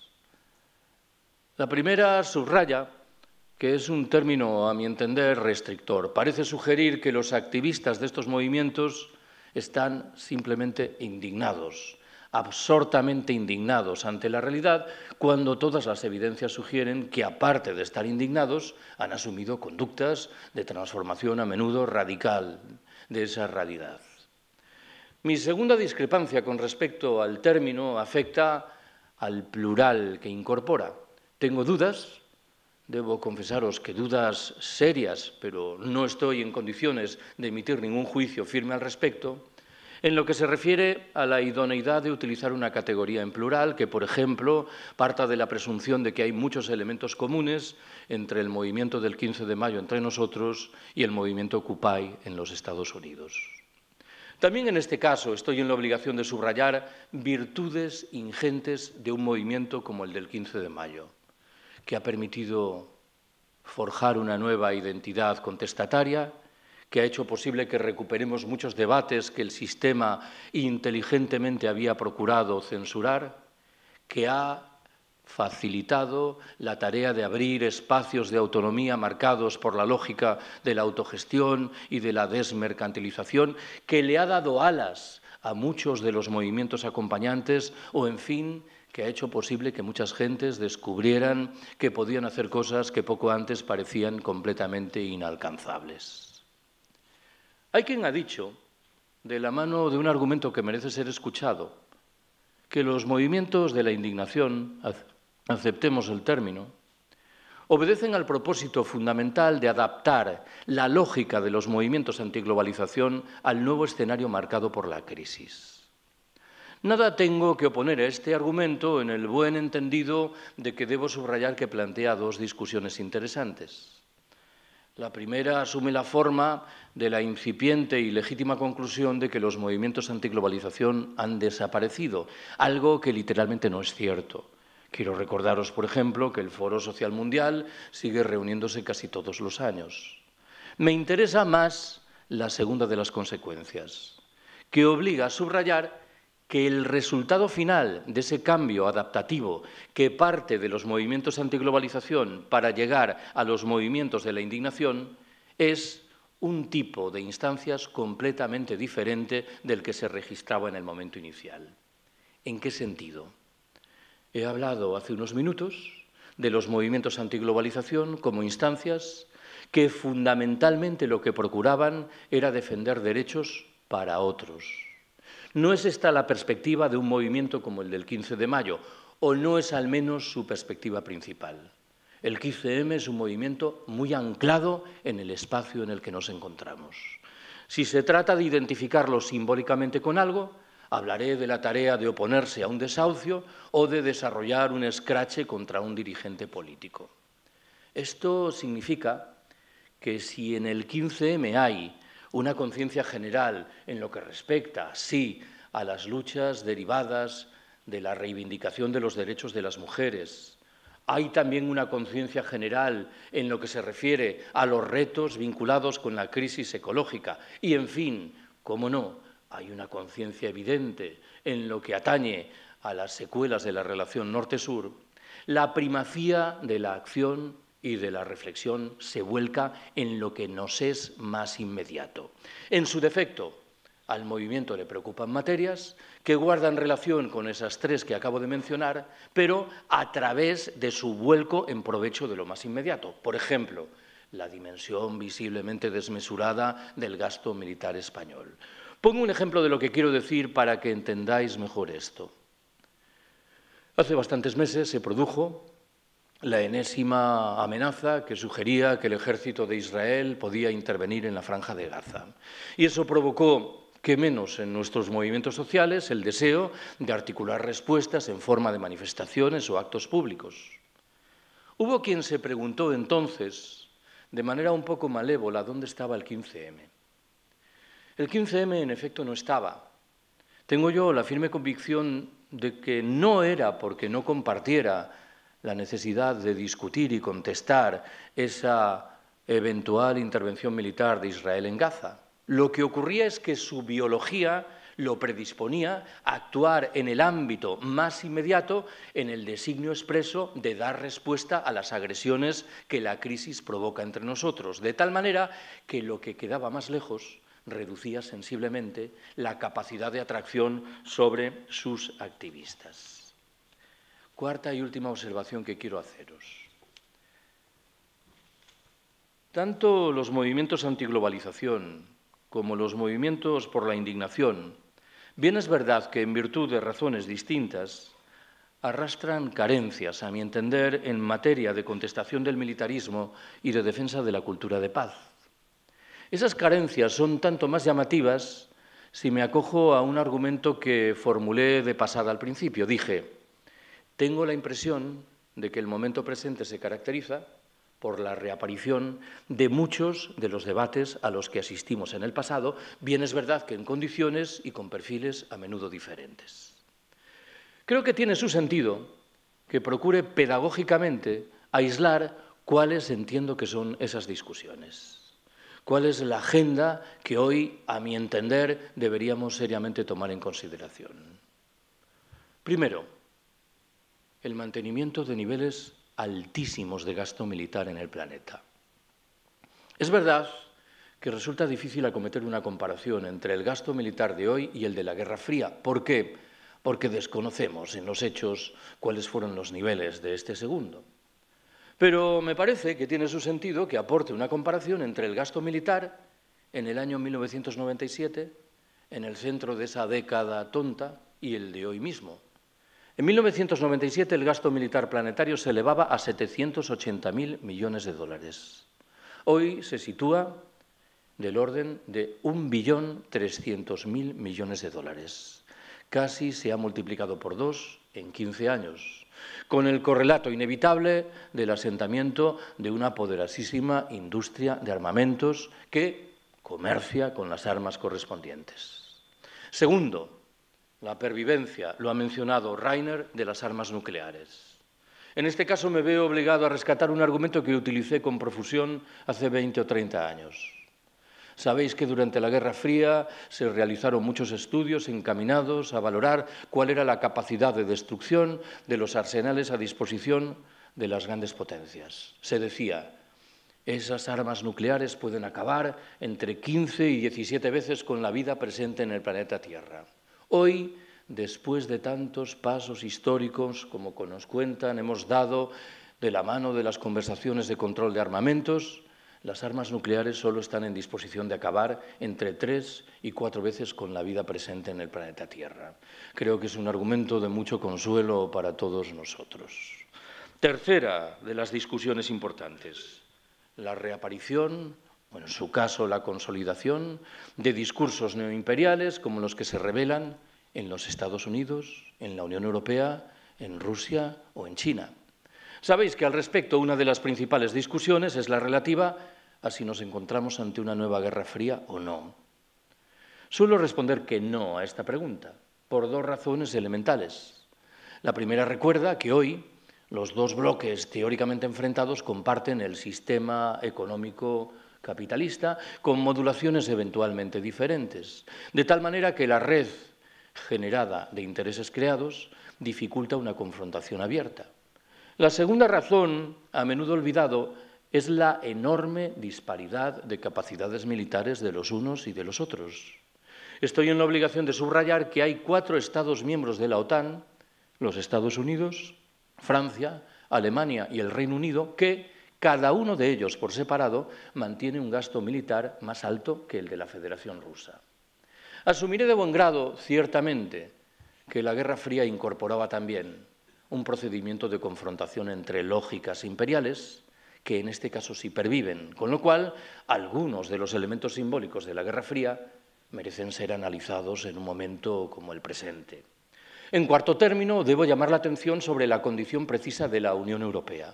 La primera subraya que es un término, a mi entender, restrictor. Parece sugerir que los activistas de estos movimientos están simplemente indignados, absortamente indignados ante la realidad, cuando todas las evidencias sugieren que, aparte de estar indignados, han asumido conductas de transformación a menudo radical de esa realidad. Mi segunda discrepancia con respecto al término afecta al plural que incorpora. Tengo dudas, debo confesaros que dudas serias, pero no estoy en condiciones de emitir ningún juicio firme al respecto, En lo que se refiere a la idoneidad de utilizar una categoría en plural que, por ejemplo, parta de la presunción de que hay muchos elementos comunes entre el movimiento del quince de mayo entre nosotros y el movimiento Occupy en los Estados Unidos. También en este caso estoy en la obligación de subrayar virtudes ingentes de un movimiento como el del quince de mayo, que ha permitido forjar una nueva identidad contestataria, que ha hecho posible que recuperemos muchos debates que el sistema inteligentemente había procurado censurar, que ha facilitado la tarea de abrir espacios de autonomía marcados por la lógica de la autogestión y de la desmercantilización, que le ha dado alas a muchos de los movimientos acompañantes o, en fin, que ha hecho posible que muchas gentes descubrieran que podían hacer cosas que poco antes parecían completamente inalcanzables. Hay quien ha dicho, de la mano de un argumento que merece ser escuchado, que los movimientos de la indignación, aceptemos el término, obedecen al propósito fundamental de adaptar la lógica de los movimientos antiglobalización al nuevo escenario marcado por la crisis. Nada tengo que oponer a este argumento en el buen entendido de que debo subrayar que plantea dos discusiones interesantes. La primera asume la forma de la incipiente y legítima conclusión de que los movimientos antiglobalización han desaparecido, algo que literalmente no es cierto. Quiero recordaros, por ejemplo, que el Foro Social Mundial sigue reuniéndose casi todos los años. Me interesa más la segunda de las consecuencias, que obliga a subrayar que el resultado final de ese cambio adaptativo que parte de los movimientos antiglobalización para llegar a los movimientos de la indignación es un tipo de instancias completamente diferente del que se registraba en el momento inicial. ¿En qué sentido? He hablado hace unos minutos de los movimientos antiglobalización como instancias que fundamentalmente lo que procuraban era defender derechos para otros. ¿No es esta la perspectiva de un movimiento como el del quince de mayo? ¿O no es al menos su perspectiva principal? El quince eme es un movimiento muy anclado en el espacio en el que nos encontramos. Si se trata de identificarlo simbólicamente con algo, hablaré de la tarea de oponerse a un desahucio o de desarrollar un escrache contra un dirigente político. Esto significa que si en el quince eme hay una conciencia general en lo que respecta, sí, a las luchas derivadas de la reivindicación de los derechos de las mujeres. Hay también una conciencia general en lo que se refiere a los retos vinculados con la crisis ecológica. Y, en fin, cómo no, hay una conciencia evidente en lo que atañe a las secuelas de la relación norte-sur. La primacía de la acción y de la reflexión se vuelca en lo que nos es más inmediato. En su defecto, al movimiento le preocupan materias que guardan relación con esas tres que acabo de mencionar, pero a través de su vuelco en provecho de lo más inmediato. Por ejemplo, la dimensión visiblemente desmesurada del gasto militar español. Pongo un ejemplo de lo que quiero decir para que entendáis mejor esto. Hace bastantes meses se produjo la enésima amenaza que sugería que el ejército de Israel podía intervenir en la Franja de Gaza. Y eso provocó, que menos en nuestros movimientos sociales, el deseo de articular respuestas en forma de manifestaciones o actos públicos. Hubo quien se preguntó entonces, de manera un poco malévola, ¿dónde estaba el quince eme? El quince eme, en efecto, no estaba. Tengo yo la firme convicción de que no era porque no compartiera la necesidad de discutir y contestar esa eventual intervención militar de Israel en Gaza. Lo que ocurría es que su biología lo predisponía a actuar en el ámbito más inmediato en el designio expreso de dar respuesta a las agresiones que la crisis provoca entre nosotros, de tal manera que lo que quedaba más lejos reducía sensiblemente la capacidad de atracción sobre sus activistas. Cuarta y última observación que quiero haceros. Tanto los movimientos antiglobalización como los movimientos por la indignación, bien es verdad que en virtud de razones distintas, arrastran carencias, a mi entender, en materia de contestación del militarismo y de defensa de la cultura de paz. Esas carencias son tanto más llamativas si me acojo a un argumento que formulé de pasada al principio. Dije, tengo la impresión de que el momento presente se caracteriza por la reaparición de muchos de los debates a los que asistimos en el pasado, bien es verdad que en condiciones y con perfiles a menudo diferentes. Creo que tiene su sentido que procure pedagógicamente aislar cuáles entiendo que son esas discusiones, cuál es la agenda que hoy, a mi entender, deberíamos seriamente tomar en consideración. Primero, el mantenimiento de niveles altísimos de gasto militar en el planeta. Es verdad que resulta difícil acometer una comparación entre el gasto militar de hoy y el de la Guerra Fría. ¿Por qué? Porque desconocemos en los hechos cuáles fueron los niveles de este segundo. Pero me parece que tiene su sentido que aporte una comparación entre el gasto militar en el año mil novecientos noventa y siete, en el centro de esa década tonta, y el de hoy mismo. En mil novecientos noventa y siete el gasto militar planetario se elevaba a setecientos ochenta mil millones de dólares. Hoy se sitúa del orden de un billón trescientos mil millones de dólares. Casi se ha multiplicado por dos en quince años, con el correlato inevitable del asentamiento de una poderosísima industria de armamentos que comercia con las armas correspondientes. Segundo, la pervivencia, lo ha mencionado Rainer, de las armas nucleares. En este caso me veo obligado a rescatar un argumento que utilicé con profusión hace veinte o treinta años. Sabéis que durante la Guerra Fría se realizaron muchos estudios encaminados a valorar cuál era la capacidad de destrucción de los arsenales a disposición de las grandes potencias. Se decía, esas armas nucleares pueden acabar entre quince y diecisiete veces con la vida presente en el planeta Tierra. Hoy, después de tantos pasos históricos, como nos cuentan, hemos dado de la mano de las conversaciones de control de armamentos, las armas nucleares solo están en disposición de acabar entre tres y cuatro veces con la vida presente en el planeta Tierra. Creo que es un argumento de mucho consuelo para todos nosotros. Tercera de las discusiones importantes, la reaparición, o en su caso la consolidación, de discursos neoimperiales como los que se revelan en los Estados Unidos, en la Unión Europea, en Rusia o en China. Sabéis que al respecto una de las principales discusiones es la relativa a si nos encontramos ante una nueva Guerra Fría o no. Suelo responder que no a esta pregunta, por dos razones elementales. La primera recuerda que hoy los dos bloques teóricamente enfrentados comparten el sistema económico capitalista con modulaciones eventualmente diferentes, de tal manera que la red generada de intereses creados dificulta una confrontación abierta. La segunda razón, a menudo olvidado, es la enorme disparidad de capacidades militares de los unos y de los otros. Estoy en la obligación de subrayar que hay cuatro Estados miembros de la OTAN, los Estados Unidos, Francia, Alemania y el Reino Unido, que cada uno de ellos por separado mantiene un gasto militar más alto que el de la Federación Rusa. Asumiré de buen grado, ciertamente, que la Guerra Fría incorporaba también un procedimiento de confrontación entre lógicas imperiales, que en este caso sí perviven, con lo cual algunos de los elementos simbólicos de la Guerra Fría merecen ser analizados en un momento como el presente. En cuarto término, debo llamar la atención sobre la condición precisa de la Unión Europea.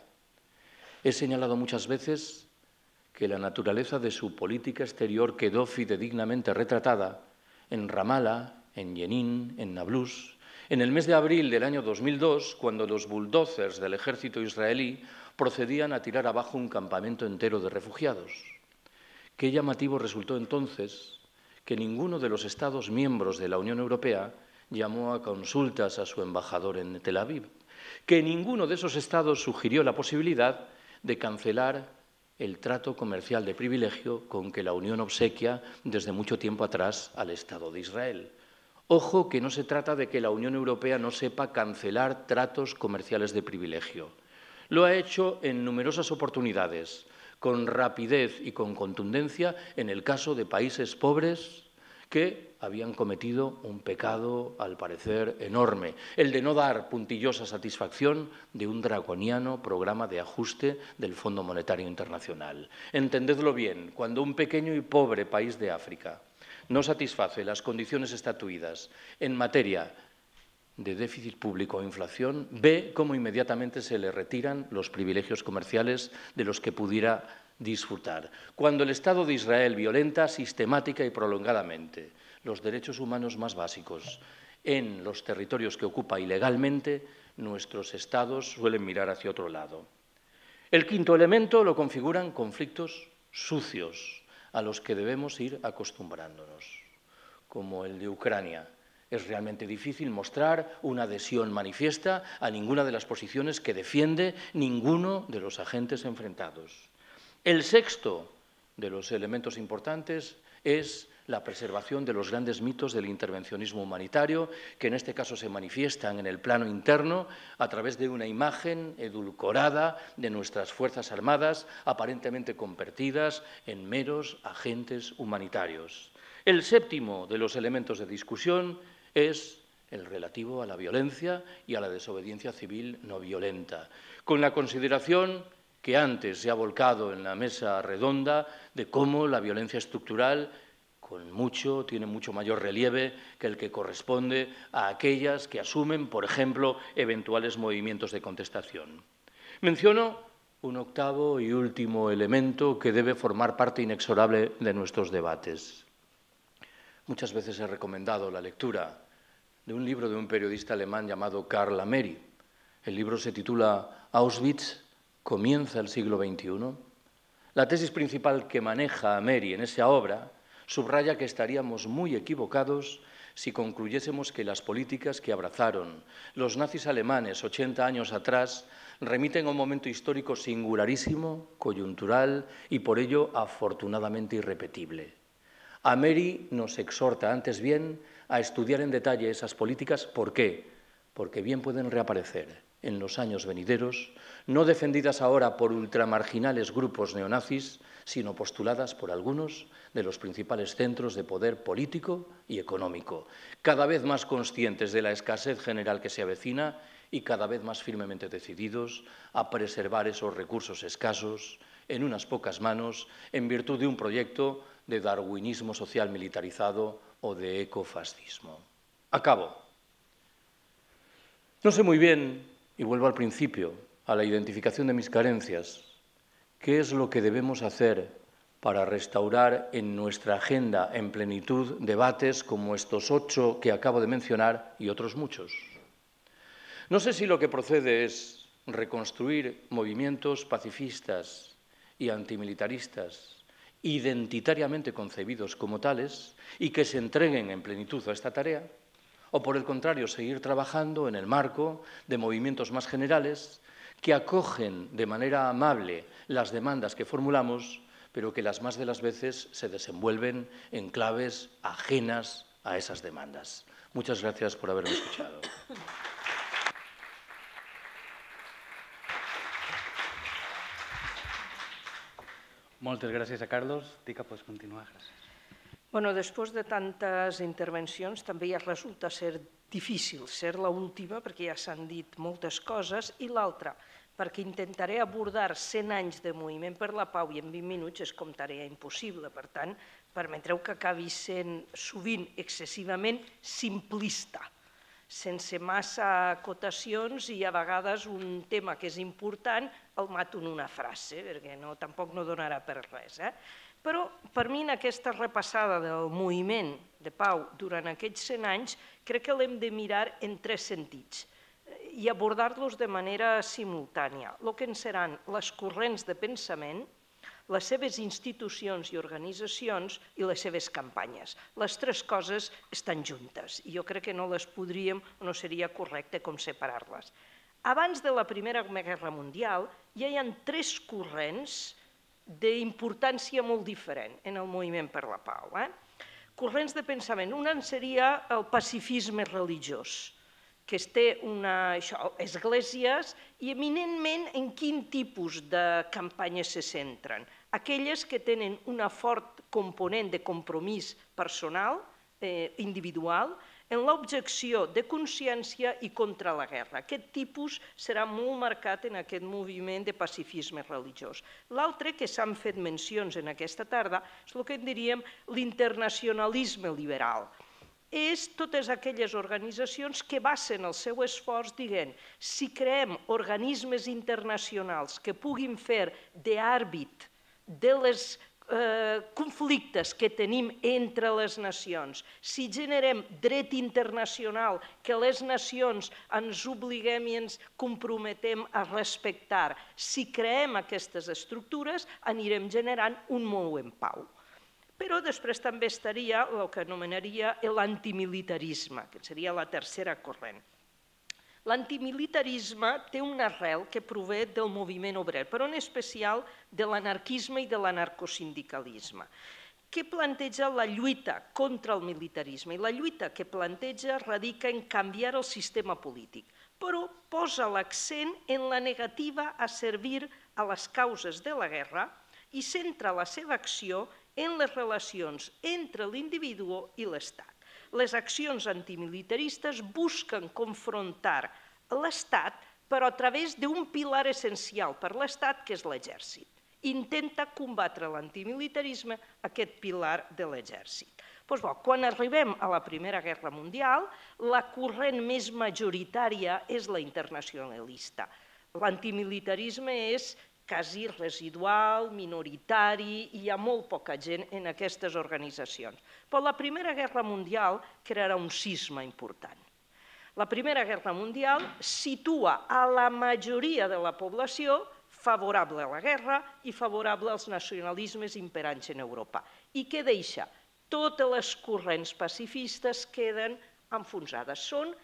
He señalado muchas veces que la naturaleza de su política exterior quedó fidedignamente retratada en Ramallah, en Jenin, en Nablus, en el mes de abril del año dos mil dos, cuando los bulldozers del ejército israelí procedían a tirar abajo un campamento entero de refugiados. Qué llamativo resultó entonces que ninguno de los Estados miembros de la Unión Europea llamó a consultas a su embajador en Tel Aviv, que ninguno de esos Estados sugirió la posibilidad de cancelar el trato comercial de privilegio con que la Unión obsequia desde mucho tiempo atrás al Estado de Israel. Ojo que no se trata de que la Unión Europea no sepa cancelar tratos comerciales de privilegio. Lo ha hecho en numerosas oportunidades, con rapidez y con contundencia en el caso de países pobres que habían cometido un pecado, al parecer, enorme, el de no dar puntillosa satisfacción de un draconiano programa de ajuste del Fondo Monetario Internacional. Entendedlo bien, cuando un pequeño y pobre país de África no satisface las condiciones estatuidas en materia de déficit público o inflación, ve cómo inmediatamente se le retiran los privilegios comerciales de los que pudiera disfrutar. Cuando el Estado de Israel violenta sistemática y prolongadamente los derechos humanos más básicos en los territorios que ocupa ilegalmente, nuestros Estados suelen mirar hacia otro lado. El quinto elemento lo configuran conflictos sucios a los que debemos ir acostumbrándonos, como el de Ucrania. Es realmente difícil mostrar una adhesión manifiesta a ninguna de las posiciones que defiende ninguno de los agentes enfrentados. El sexto de los elementos importantes es la preservación de los grandes mitos del intervencionismo humanitario, que en este caso se manifiestan en el plano interno a través de una imagen edulcorada de nuestras Fuerzas Armadas, aparentemente convertidas en meros agentes humanitarios. El séptimo de los elementos de discusión es el relativo a la violencia y a la desobediencia civil no violenta, con la consideración que antes se ha volcado en la mesa redonda de cómo la violencia estructural con mucho, tiene mucho mayor relieve que el que corresponde a aquellas que asumen, por ejemplo, eventuales movimientos de contestación. Menciono un octavo y último elemento que debe formar parte inexorable de nuestros debates. Muchas veces he recomendado la lectura de un libro de un periodista alemán llamado Karl Ameri. El libro se titula Auschwitz, comienza el siglo veintiuno. La tesis principal que maneja Ameri en esa obra subraya que estaríamos muy equivocados si concluyésemos que las políticas que abrazaron los nazis alemanes ochenta años atrás remiten a un momento histórico singularísimo, coyuntural y por ello afortunadamente irrepetible. Ameri nos exhorta antes bien a estudiar en detalle esas políticas. ¿Por qué? Porque bien pueden reaparecer en los años venideros, no defendidas ahora por ultramarginales grupos neonazis, sino postuladas por algunos de los principales centros de poder político y económico, cada vez más conscientes de la escasez general que se avecina y cada vez más firmemente decididos a preservar esos recursos escasos en unas pocas manos en virtud de un proyecto de darwinismo social militarizado o de ecofascismo. Acabo. No sé muy bien, y vuelvo al principio, a la identificación de mis carencias, qué es lo que debemos hacer para restaurar en nuestra agenda en plenitud debates como estos ocho que acabo de mencionar y otros muchos. No sé si lo que procede es reconstruir movimientos pacifistas y antimilitaristas identitariamente concebidos como tales y que se entreguen en plenitud a esta tarea, o por el contrario, seguir trabajando en el marco de movimientos más generales que acogen de manera amable las demandas que formulamos, pero que las más de las veces se desenvuelven en claves ajenas a esas demandas. Muchas gracias por haberme escuchado. Moltes gràcies a Carlos. Tica, pots continuar. Gràcies. Bueno, després de tantes intervencions també ja resulta ser difícil ser l'última perquè ja s'han dit moltes coses i l'altra, perquè intentaré abordar cent anys de moviment per la pau i en vint minuts és com tarea impossible. Per tant, permetreu que acabi sent sovint excessivament simplista, sense massa acotacions i a vegades un tema que és important el mato en una frase, perquè no, tampoc no donarà per res. Eh? Però per mi en aquesta repassada del moviment de pau durant aquests cent anys crec que l'hem de mirar en tres sentits i abordar-los de manera simultània. El que en seran les corrents de pensament, les seves institucions i organitzacions i les seves campanyes. Les tres coses estan juntes i jo crec que no les podríem, no seria correcte com separar-les. Abans de la Primera Guerra Mundial ja hi ha tres corrents d'importància molt diferent en el moviment per la pau. Corrents de pensament. Un seria el pacifisme religiós, que té esglésies i eminentment en quin tipus de campanyes se centren. Aquelles que tenen un fort component de compromís personal, individual, en l'objecció de consciència i contra la guerra. Aquest tipus serà molt marcat en aquest moviment de pacifisme religiós. L'altre, que s'han fet mencions en aquesta tarda, és el que en diríem l'internacionalisme liberal. És totes aquelles organitzacions que basen el seu esforç dient si creem organismes internacionals que puguin fer d'àrbit de les conflictes que tenim entre les nacions, si generem dret internacional que les nacions ens obliguem i ens comprometem a respectar, si creem aquestes estructures anirem generant un món en pau. Però després també estaria el que anomenaria l'antimilitarisme, que seria la tercera corrent. L'antimilitarisme té una arrel que prové del moviment obrer, però en especial de l'anarquisme i de l'anarcosindicalisme, que planteja la lluita contra el militarisme. I la lluita que planteja radica en canviar el sistema polític, però posa l'accent en la negativa a servir a les causes de la guerra i centra la seva acció en les relacions entre l'individu i l'Estat. Les accions antimilitaristes busquen confrontar l'Estat, però a través d'un pilar essencial per l'Estat, que és l'exèrcit. Intenta combatre l'antimilitarisme, aquest pilar de l'exèrcit. Quan arribem a la Primera Guerra Mundial, la corrent més majoritària és la internacionalista. L'antimilitarisme és quasi residual, minoritari, i hi ha molt poca gent en aquestes organitzacions. Però la Primera Guerra Mundial crearà un cisma important. La Primera Guerra Mundial situa a la majoria de la població favorable a la guerra i favorable als nacionalismes imperants en Europa. I què deixa? Totes les corrents pacifistes queden enfonsades. Són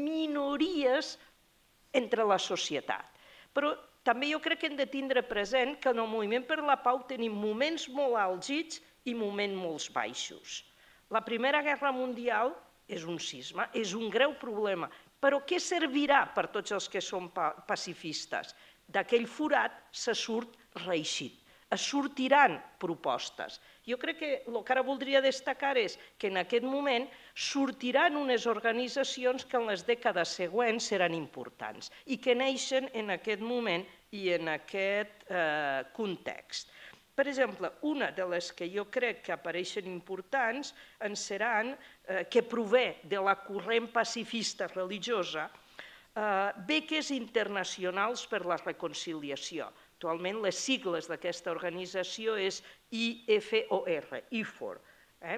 minories entre la societat. Però també jo crec que hem de tindre present que en el moviment per la pau tenim moments molt àlgids i moments molt baixos. La Primera Guerra Mundial és un cisma, és un greu problema, però què servirà per tots els que són pacifistes? D'aquell forat se surt reeixit, es sortiran propostes. Jo crec que el que ara voldria destacar és que en aquest moment sortiran unes organitzacions que en les dècades següents seran importants i que neixen en aquest moment i en aquest context. Per exemple, una de les que jo crec que apareixen importants en seran, que prové de la corrent pacifista religiosa, beques internacionals per la reconciliació. Actualment les sigles d'aquesta organització és I F O R, I F O R.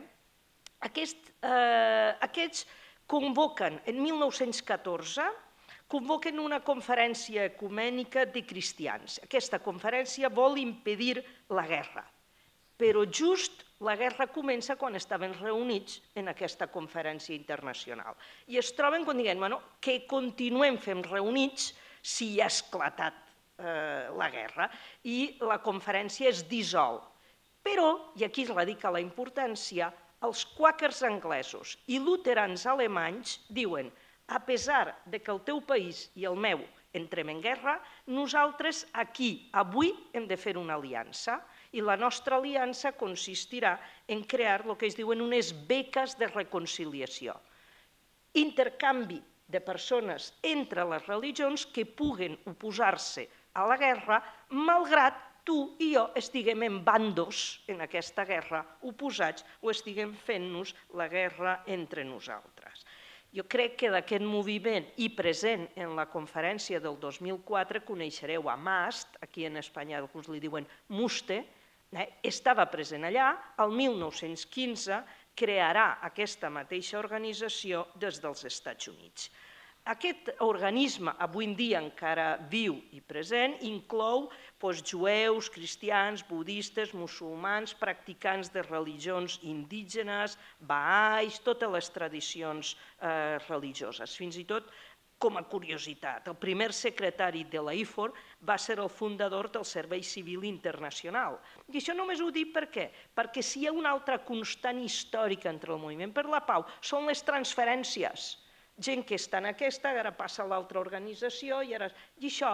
Aquests convoquen en mil nou-cents catorze, convoquen una conferència ecumènica de cristians. Aquesta conferència vol impedir la guerra, però just la guerra comença quan estaven reunits en aquesta conferència internacional. I es troben quan diuen que continuem fent reunits si hi ha esclatat la guerra, i la conferència es dissol. Però, i aquí radica la importància, els quàquers anglesos i luterans alemanys diuen a pesar que el teu país i el meu entrem en guerra, nosaltres aquí, avui, hem de fer una aliança i la nostra aliança consistirà en crear el que es diuen unes beques de reconciliació. Intercanvi de persones entre les religions que puguen oposar-se a la guerra, malgrat tu i jo estiguem en bandos en aquesta guerra oposats o estiguem fent-nos la guerra entre nosaltres. Jo crec que d'aquest moviment i present en la conferència del dos mil quatre coneixereu a Mast, aquí en Espanya alguns li diuen Muste, estava present allà, el mil nou-cents quinze crearà aquesta mateixa organització des dels Estats Units. Aquest organisme, avui en dia encara viu i present, inclou jueus, cristians, budistes, musulmans, practicants de religions indígenes, baais, totes les tradicions religioses. Fins i tot, com a curiositat, el primer secretari de la I F O R va ser el fundador del Servei Civil Internacional. I això només ho dic per què? Perquè si hi ha una altra constant històrica entre el moviment per la pau són les transferències. Gent que està en aquesta, ara passa a l'altra organització, i això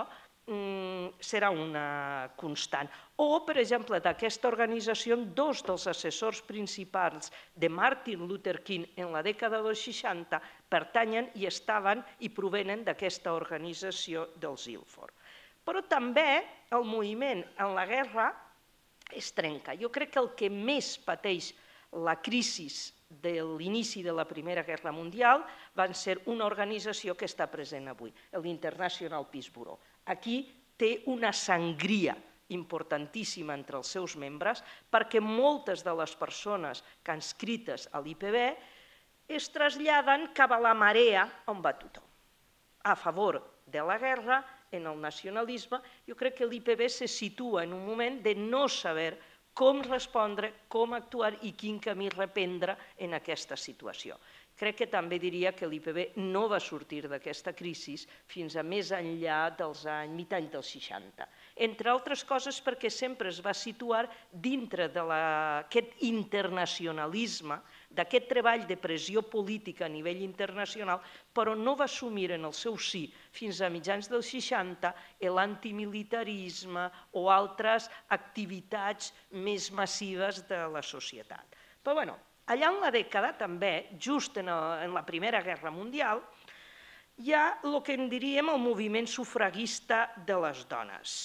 serà una constant. O, per exemple, d'aquesta organització, dos dels assessors principals de Martin Luther King en la dècada dels seixanta pertanyen i estaven i provenen d'aquesta organització dels Ilford. Però també el moviment en la guerra es trenca. Jo crec que el que més pateix la crisi de l'inici de la Primera Guerra Mundial va ser una organització que està present avui, l'International Peace Bureau. Aquí té una sangria importantíssima entre els seus membres perquè moltes de les persones que han escrites a l'I P B es traslladen cap a la marea on va tothom. A favor de la guerra, en el nacionalisme, jo crec que l'I P B se situa en un moment de no saber com respondre, com actuar i quin camí reprendre en aquesta situació. Crec que també diria que l'I P B no va sortir d'aquesta crisi fins a més enllà dels anys, mitjans dels seixanta. Entre altres coses perquè sempre es va situar dintre d'aquest internacionalisme, d'aquest treball de pressió política a nivell internacional, però no va assumir en el seu si, fins a mitjans dels seixanta, l'antimilitarisme o altres activitats més massives de la societat. Però bé, allà en la dècada també, just en la Primera Guerra Mundial, hi ha el que en diríem el moviment sufragista de les dones.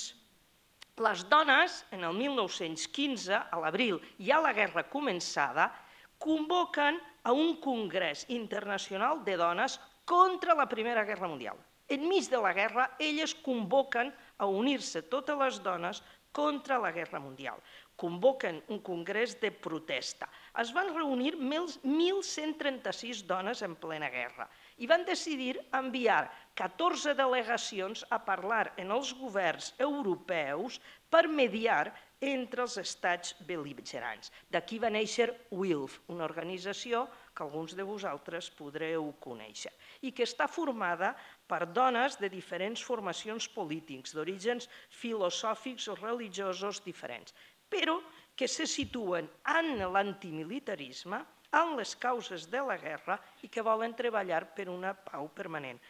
Les dones, en el mil nou-cents quinze, a l'abril, ja la guerra començada, convoquen a un congrés internacional de dones contra la Primera Guerra Mundial. Enmig de la guerra, elles convoquen a unir-se totes les dones contra la Guerra Mundial. Convoquen un congrés de protesta. Es van reunir mil cent trenta-sis dones en plena guerra i van decidir enviar catorze delegacions a parlar en els governs europeus per mediar entre els estats bel·ligerants. D'aquí va néixer W I L F, una organització que alguns de vosaltres podreu conèixer, i que està formada per dones de diferents formacions polítics, d'orígens filosòfics o religiosos diferents, però que se situen en l'antimilitarisme, en les causes de la guerra i que volen treballar per una pau permanent.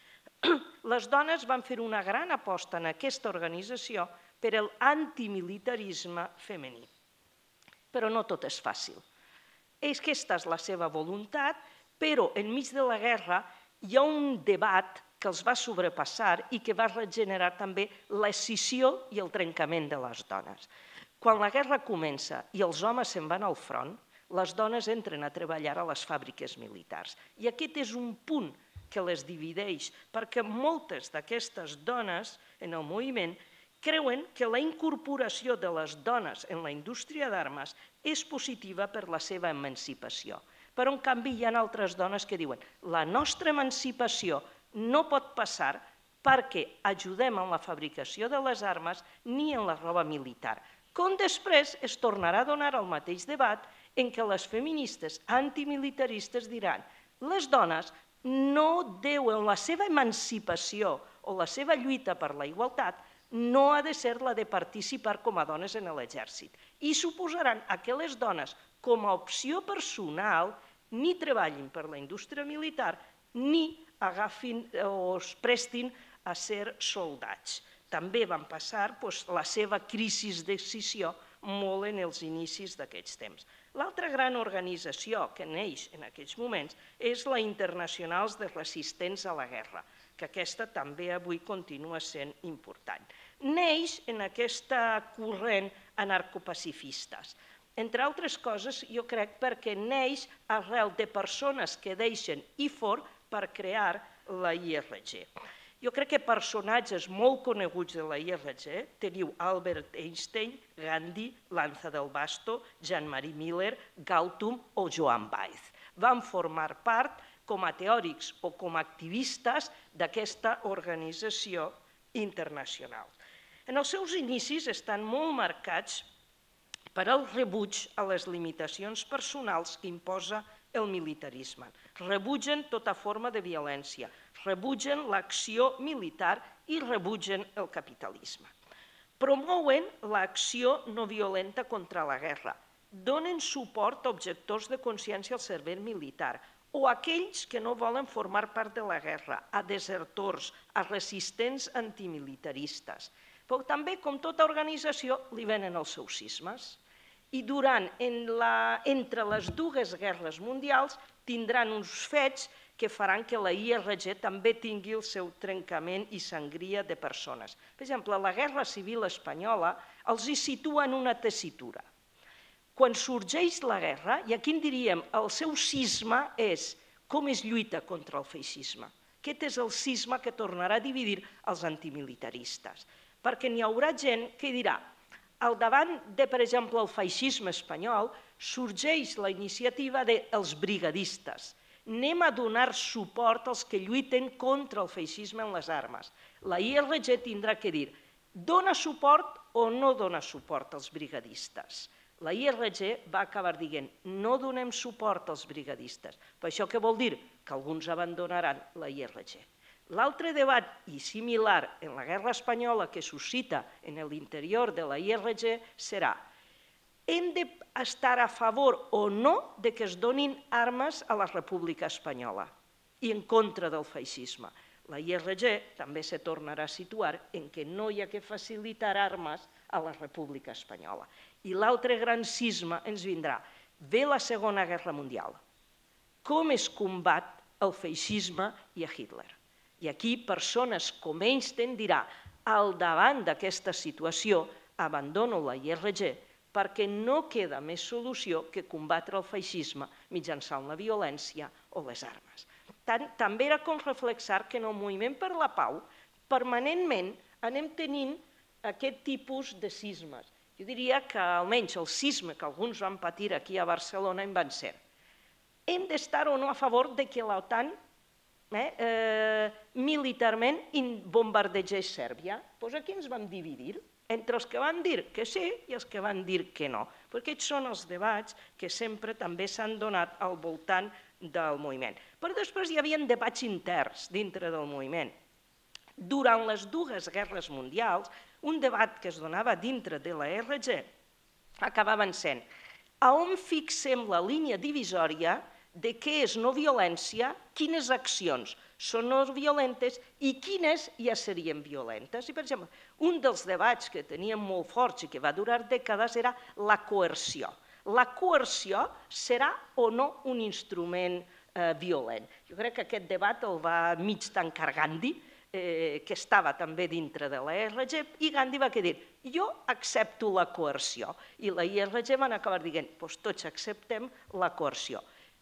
Les dones van fer una gran aposta en aquesta organització per l'antimilitarisme femení. Però no tot és fàcil. Aquesta és la seva voluntat, però enmig de la guerra hi ha un debat que els va sobrepassar i que va regenerar també l'escissió i el trencament de les dones. Quan la guerra comença i els homes se'n van al front, les dones entren a treballar a les fàbriques militars. I aquest és un punt que les divideix, perquè moltes d'aquestes dones en el moviment creuen que la incorporació de les dones en la indústria d'armes és positiva per la seva emancipació. Però en canvi hi ha altres dones que diuen la nostra emancipació no pot passar perquè ajudem en la fabricació de les armes ni en la roba militar. Com després es tornarà a donar el mateix debat en què les feministes antimilitaristes diran les dones no deuen, la seva emancipació o la seva lluita per la igualtat no ha de ser la de participar com a dones en l'exèrcit. I suposaran que les dones, com a opció personal, ni treballin per la indústria militar ni agafin o es prestin a ser soldats. També van passar la seva crisi d'excisió molt en els inicis d'aquests temps. L'altra gran organització que neix en aquests moments és la Internacional de Resistents a la Guerra, que aquesta també avui continua sent important. Neix en aquesta corrent anarcopacifistes. Entre altres coses, jo crec perquè neix arrel de persones que deixen I F O R per crear la I R G. Jo crec que personatges molt coneguts de la I R G, teniu Albert Einstein, Gandhi, Lanza del Basto, Jean-Marie Miller, Galtung o Joan Baez. Van formar part com a teòrics o com a activistes d'aquesta organització internacional. En els seus inicis estan molt marcats per al rebuig a les limitacions personals que imposa el militarisme. Rebutgen tota forma de violència, rebutgen l'acció militar i rebutgen el capitalisme. Promouen l'acció no violenta contra la guerra, donen suport a objectors de consciència al servei militar, o aquells que no volen formar part de la guerra, a desertors, a resistents antimilitaristes. Però també, com tota organització, li venen els seus sismes. I durant, entre les dues guerres mundials, tindran uns fets que faran que la I R G també tingui el seu trencament i sangria de persones. Per exemple, la Guerra Civil Espanyola els hi situa en una tessitura. Quan sorgeix la guerra, i aquí en diríem el seu cisma és com es lluita contra el feixisme. Aquest és el cisma que tornarà a dividir els antimilitaristes. Perquè n'hi haurà gent que dirà, al davant de, per exemple, el feixisme espanyol, sorgeix la iniciativa dels brigadistes. Anem a donar suport als que lluiten contra el feixisme en les armes. La I R G tindrà que dir, dona suport o no dona suport als brigadistes. La I R G va acabar dient, no donem suport als brigadistes. Per això què vol dir? Que alguns abandonaran la I R G. L'altre debat, i similar en la guerra espanyola que suscita en l'interior de la I R G, serà hem d'estar a favor o no de que es donin armes a la República Espanyola i en contra del feixisme. La I R G també se tornarà a situar en què no hi ha que facilitar armes a la República Espanyola. I l'altre gran cisma ens vindrà. Ve la Segona Guerra Mundial. Com es combat el feixisme i a Hitler? I aquí persones com Einstein dirà, al davant d'aquesta situació abandono la I R G perquè no queda més solució que combatre el feixisme mitjançant la violència o les armes. També era com reflexar que en el moviment per la pau permanentment anem tenint aquest tipus de cismes. Jo diria que almenys el cisme que alguns van patir aquí a Barcelona en van ser. Hem d'estar o no a favor que l'OTAN militarment bombardegés Sèrbia? Doncs aquí ens vam dividir entre els que van dir que sí i els que van dir que no. Perquè aquests són els debats que sempre també s'han donat al voltant del moviment. Però després hi havia debats interns dintre del moviment. Durant les dues guerres mundials, un debat que es donava dintre de la I R G acabaven sent a on fixem la línia divisòria de què és no violència, quines accions són no violentes i quines ja serien violentes. I, per exemple, un dels debats que teníem molt forts i que va durar dècades era la coerció. La coerció serà o no un instrument violent. Jo crec que aquest debat el va mig tancar Gandhi, que estava també dintre de la I R G, i Gandhi va dir, jo accepto la coerció. I la I R G van acabar dient, doncs tots acceptem la coerció.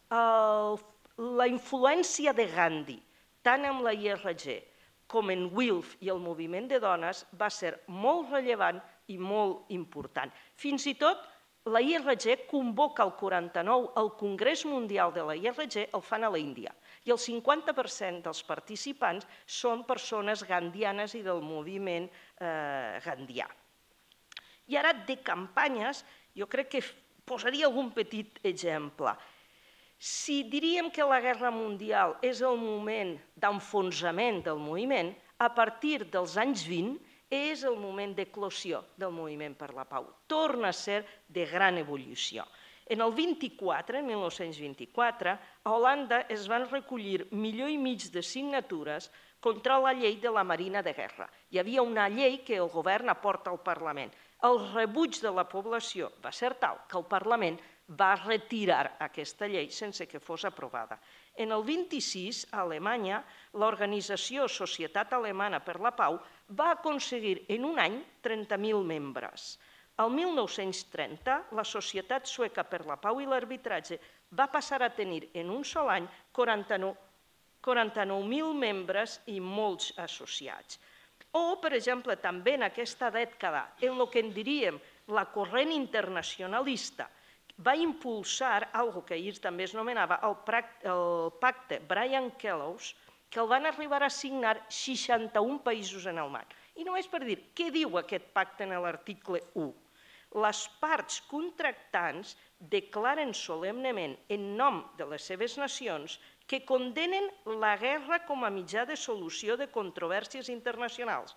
La influència de Gandhi, tant en la I R G com en Wilf i el moviment de dones, va ser molt rellevant i molt important. Fins i tot, la I R G convoca el quaranta-nou el Congrés Mundial de la I R G, el fan a l'Índia, i el cinquanta per cent dels participants són persones gandianes i del moviment gandià. I ara, de campanyes, jo crec que posaria algun petit exemple. Si diríem que la Guerra Mundial és el moment d'enfonsament del moviment, a partir dels anys vint és el moment d'eclosió del moviment per la pau. Torna a ser de gran evolució. En el vint-i-quatre, en mil nou-cents vint-i-quatre, a Holanda es van recollir milió i mig de signatures contra la llei de la Marina de Guerra. Hi havia una llei que el govern aporta al Parlament. El rebuig de la població va ser tal que el Parlament va retirar aquesta llei sense que fos aprovada. En el vint-i-sis, a Alemanya, l'organització Societat Alemana per la Pau va aconseguir en un any trenta mil membres. El mil nou-cents trenta, la Societat Sueca per la Pau i l'Arbitratge va passar a tenir en un sol any quaranta-nou mil membres i molts associats. O, per exemple, també en aquesta dècada, en el que en diríem la corrent internacionalista, va impulsar algo que ahir també es nomenava el pacte Bryan-Kellows, que el van arribar a signar seixanta-un països en el món. I només per dir, què diu aquest pacte en l'article u? Les parts contractants declaren solemnement en nom de les seves nacions que condenen la guerra com a mitjà de solució de controvèrsies internacionals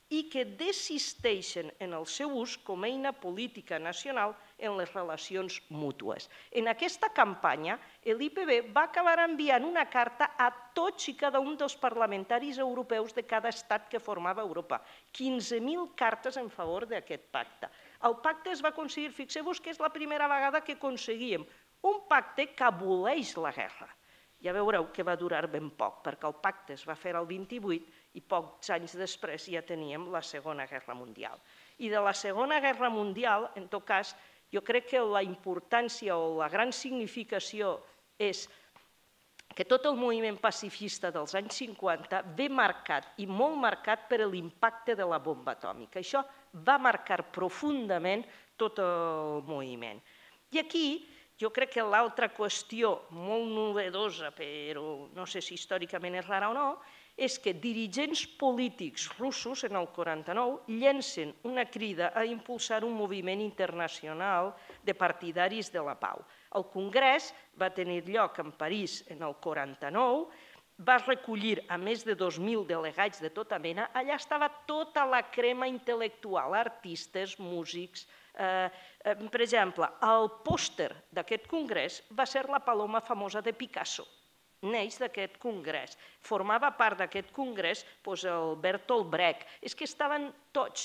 i que desisteixen en el seu ús com a eina política nacional en les relacions mútues. En aquesta campanya, l'I P B va acabar enviant una carta a tots i cada un dels parlamentaris europeus de cada estat que formava Europa. quinze mil cartes en favor d'aquest pacte. El pacte es va aconseguir, fixeu-vos que és la primera vegada que aconseguíem un pacte que aboleix la guerra. Ja veureu que va durar ben poc, perquè el pacte es va fer el vint-i-vuit i pocs anys després ja teníem la Segona Guerra Mundial. I de la Segona Guerra Mundial, en tot cas, jo crec que la importància o la gran significació és que tot el moviment pacifista dels anys cinquanta ve marcat i molt marcat per l'impacte de la bomba atòmica. Això va marcar profundament tot el moviment. I aquí jo crec que l'altra qüestió molt novedosa, però no sé si històricament és rara o no, és que dirigents polítics russos en el quaranta-nou llencen una crida a impulsar un moviment internacional de partidaris de la pau. El congrés va tenir lloc en París en el quaranta-nou, va recollir a més de dos mil delegats de tota mena, allà estava tota la crema intel·lectual, artistes, músics. Per exemple, el pòster d'aquest congrés va ser la paloma famosa de Picasso, neix d'aquest congrés. Formava part d'aquest congrés el Bertolt Brecht, és que estaven tots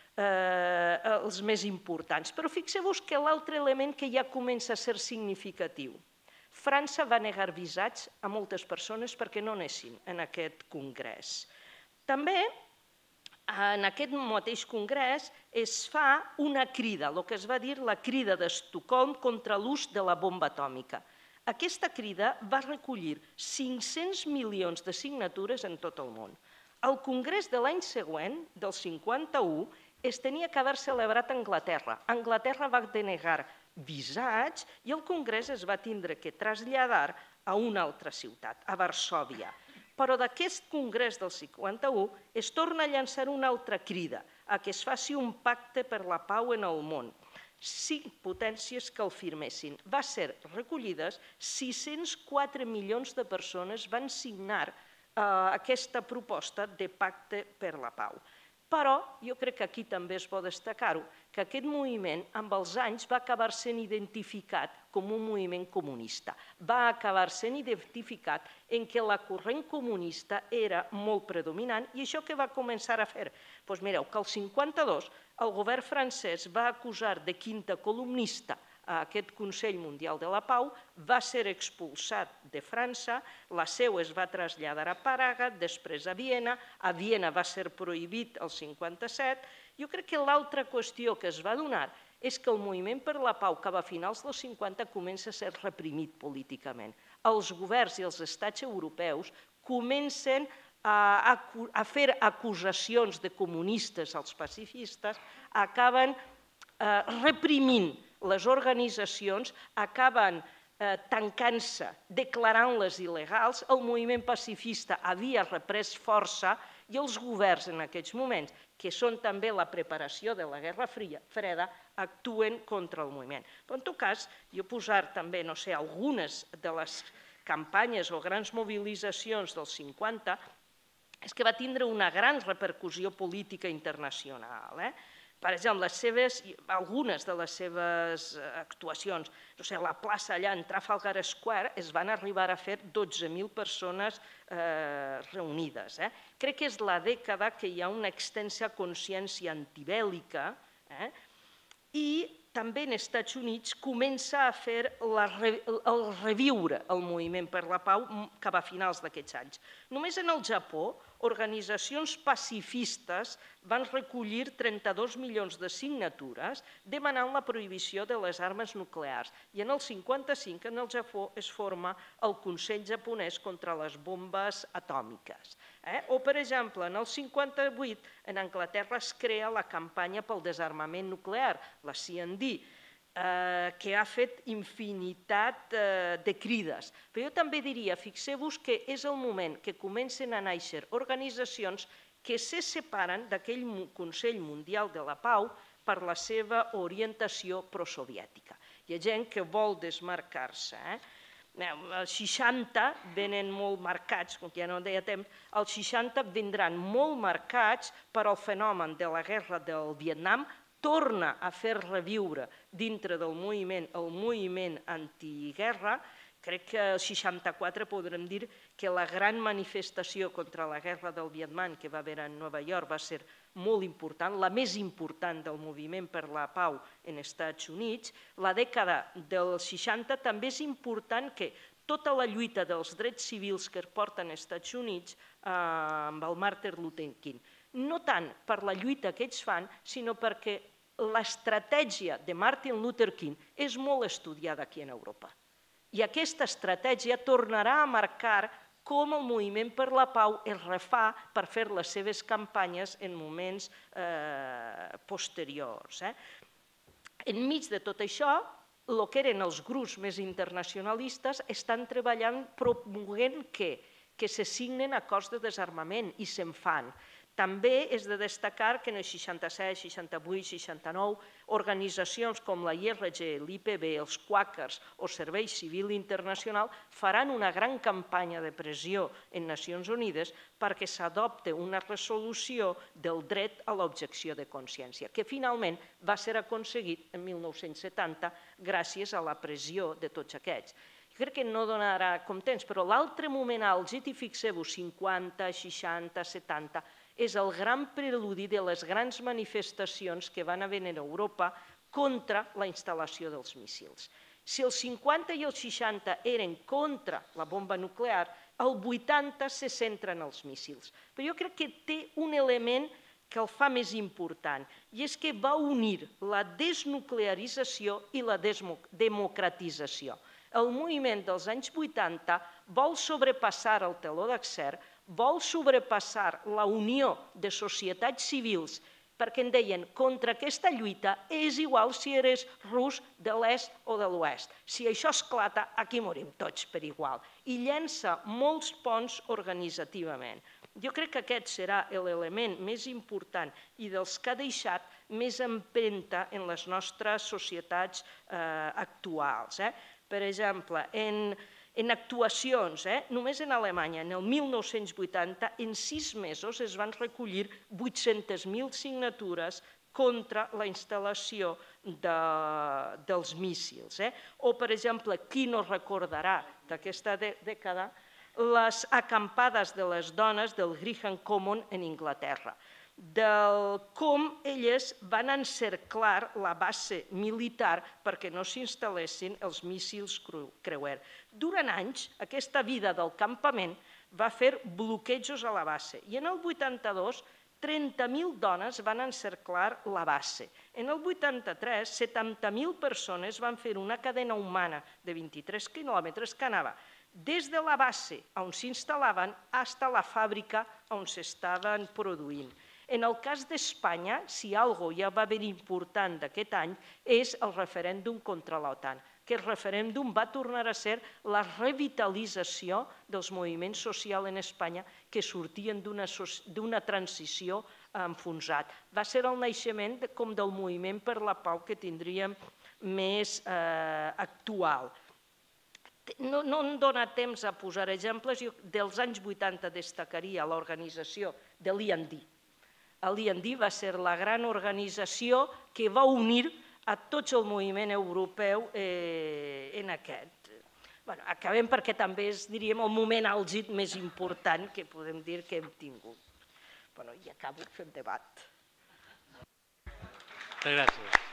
els més importants. Però fixeu-vos que l'altre element que ja comença a ser significatiu, França va negar visats a moltes persones perquè no anessin en aquest congrés. També en aquest mateix congrés es fa una crida, el que es va dir la crida d'Estocolm contra l'ús de la bomba atòmica. Aquesta crida va recollir cinc-cents milions de signatures en tot el món. El congrés de l'any següent, del cinquanta-u, es tenia que haver celebrat a Anglaterra. Anglaterra va denegar visats i el congrés es va tindre que traslladar a una altra ciutat, a Varsòvia. Però d'aquest congrés del cinquanta-u es torna a llançar una altra crida, a que es faci un pacte per la pau en el món. Cinc potències que el firmessin. Va ser recollides, sis-cents quatre milions de persones van signar aquesta proposta de pacte per la pau. Però jo crec que aquí també es pot destacar-ho, que aquest moviment amb els anys va acabar sent identificat com un moviment comunista. Va acabar sent identificat en què la corrent comunista era molt predominant i això què va començar a fer? Doncs mireu, que al cinquanta-dos el govern francès va acusar de quinta columnista a aquest Consell Mundial de la Pau, va ser expulsat de França, la seu es va traslladar a Praga, després a Viena, a Viena va ser prohibit el cinquanta-set. Jo crec que l'altra qüestió que es va donar és que el moviment per la pau cap a finals dels cinquanta comença a ser reprimit políticament. Els governs i els estats europeus comencen a fer acusacions de comunistes als pacifistes, acaben reprimint les organitzacions, acaben tancant-se, declarant-les il·legals, el moviment pacifista havia reprès força i els governs en aquests moments, que són també la preparació de la Guerra Freda, actuen contra el moviment. Però en tot cas, jo posar també, no sé, algunes de les campanyes o grans mobilitzacions dels cinquanta és que va tindre una gran repercussió política internacional. Per exemple, algunes de les seves actuacions, no sé, a la plaça allà en Trafalgar Square es van arribar a fer dotze mil persones reunides. Crec que és la dècada que hi ha una extensa consciència antibèl·lica i també en Estats Units comença a fer el reviure el moviment per la pau cap a finals d'aquests anys. Només en el Japó, organitzacions pacifistes van recollir trenta-dos milions de signatures demanant la prohibició de les armes nuclears. I en el cinquanta-cinc, en el Japó, es forma el Consell Japonès contra les bombes atòmiques. O, per exemple, en el cinquanta-vuit, en Anglaterra es crea la campanya pel desarmament nuclear, la C N D, que ha fet infinitat de crides. Però jo també diria, fixeu-vos que és el moment que comencen a néixer organitzacions que se separen d'aquell Consell Mundial de la Pau per la seva orientació prosoviètica. Hi ha gent que vol desmarcar-se. Els seixanta venen molt marcats, com que ja no deia temps, els seixanta vendran molt marcats per al fenomen de la guerra del Vietnam, torna a fer reviure dintre del moviment el moviment antiguerra. Crec que el seixanta-quatre podrem dir que la gran manifestació contra la guerra del Vietnam que va haver a Nova York va ser molt important, la més important del moviment per la pau en Estats Units. La dècada dels seixanta també és important que tota la lluita dels drets civils que es porten als Estats Units amb el Martin Luther King, no tant per la lluita que ells fan, sinó perquè l'estratègia de Martin Luther King és molt estudiada aquí en Europa. I aquesta estratègia tornarà a marcar com el moviment per la pau es refà per fer les seves campanyes en moments posteriors. Enmig de tot això, el que eren els grups més internacionalistes estan treballant promovent que se signen acords de desarmament i se'n fan. També és de destacar que en el seixanta-set, seixanta-vuit, seixanta-nou, organitzacions com la I R G, l'I P B, els Quàquers o Servei Civil Internacional faran una gran campanya de pressió en Nacions Unides perquè s'adopti una resolució del dret a l'objecció de consciència, que finalment va ser aconseguit en mil nou-cents setanta gràcies a la pressió de tots aquests. Crec que no donarà com temps, però l'altre moment àlgid, i fixeu-vos, cinquanta, seixanta, setanta, és el gran preludi de les grans manifestacions que van haver en Europa contra la instal·lació dels míssils. Si els cinquanta i els seixanta eren contra la bomba nuclear, el vuitanta se centra en els míssils. Però jo crec que té un element que el fa més important, i és que va unir la desnuclearització i la democratització. El moviment dels anys vuitanta vol sobrepassar el teló d'acer, vol sobrepassar la unió de societats civils, perquè en deien, contra aquesta lluita és igual si eres rus de l'est o de l'oest. Si això esclata, aquí morim tots per igual. I llença molts ponts organitzativament. Jo crec que aquest serà l'element més important i dels que ha deixat més empremta en les nostres societats actuals. Per exemple, en En actuacions, només en Alemanya, en el mil nou-cents vuitanta, en sis mesos es van recollir vuit-centes mil signatures contra la instal·lació dels míssils. O, per exemple, qui no recordarà d'aquesta dècada les acampades de les dones del Greenham Common en Anglaterra, del com elles van encerclar la base militar perquè no s'instal·lessin els míssils creuer. Durant anys, aquesta vida del campament va fer bloquejos a la base i en el vuitanta-dos trenta mil dones van encerclar la base. En el vuitanta-tres, setanta mil persones van fer una cadena humana de vint-i-tres quilòmetres que anava des de la base on s'instal·laven fins a la fàbrica on s'estaven produint. En el cas d'Espanya, si alguna cosa ja va haver important d'aquest any, és el referèndum contra l'OTAN, que el referèndum va tornar a ser la revitalització dels moviments socials en Espanya que sortien d'una transició enfonsat. Va ser el naixement com del moviment per la pau que tindríem més actual. No em dóna temps a posar exemples, dels anys vuitanta destacaria l'organització de l'I N D. L'I N D va ser la gran organització que va unir a tot el moviment europeu en aquest. Acabem perquè també és, diríem, el moment àlgid més important que podem dir que hem tingut. I acabo fent debat. Moltes gràcies.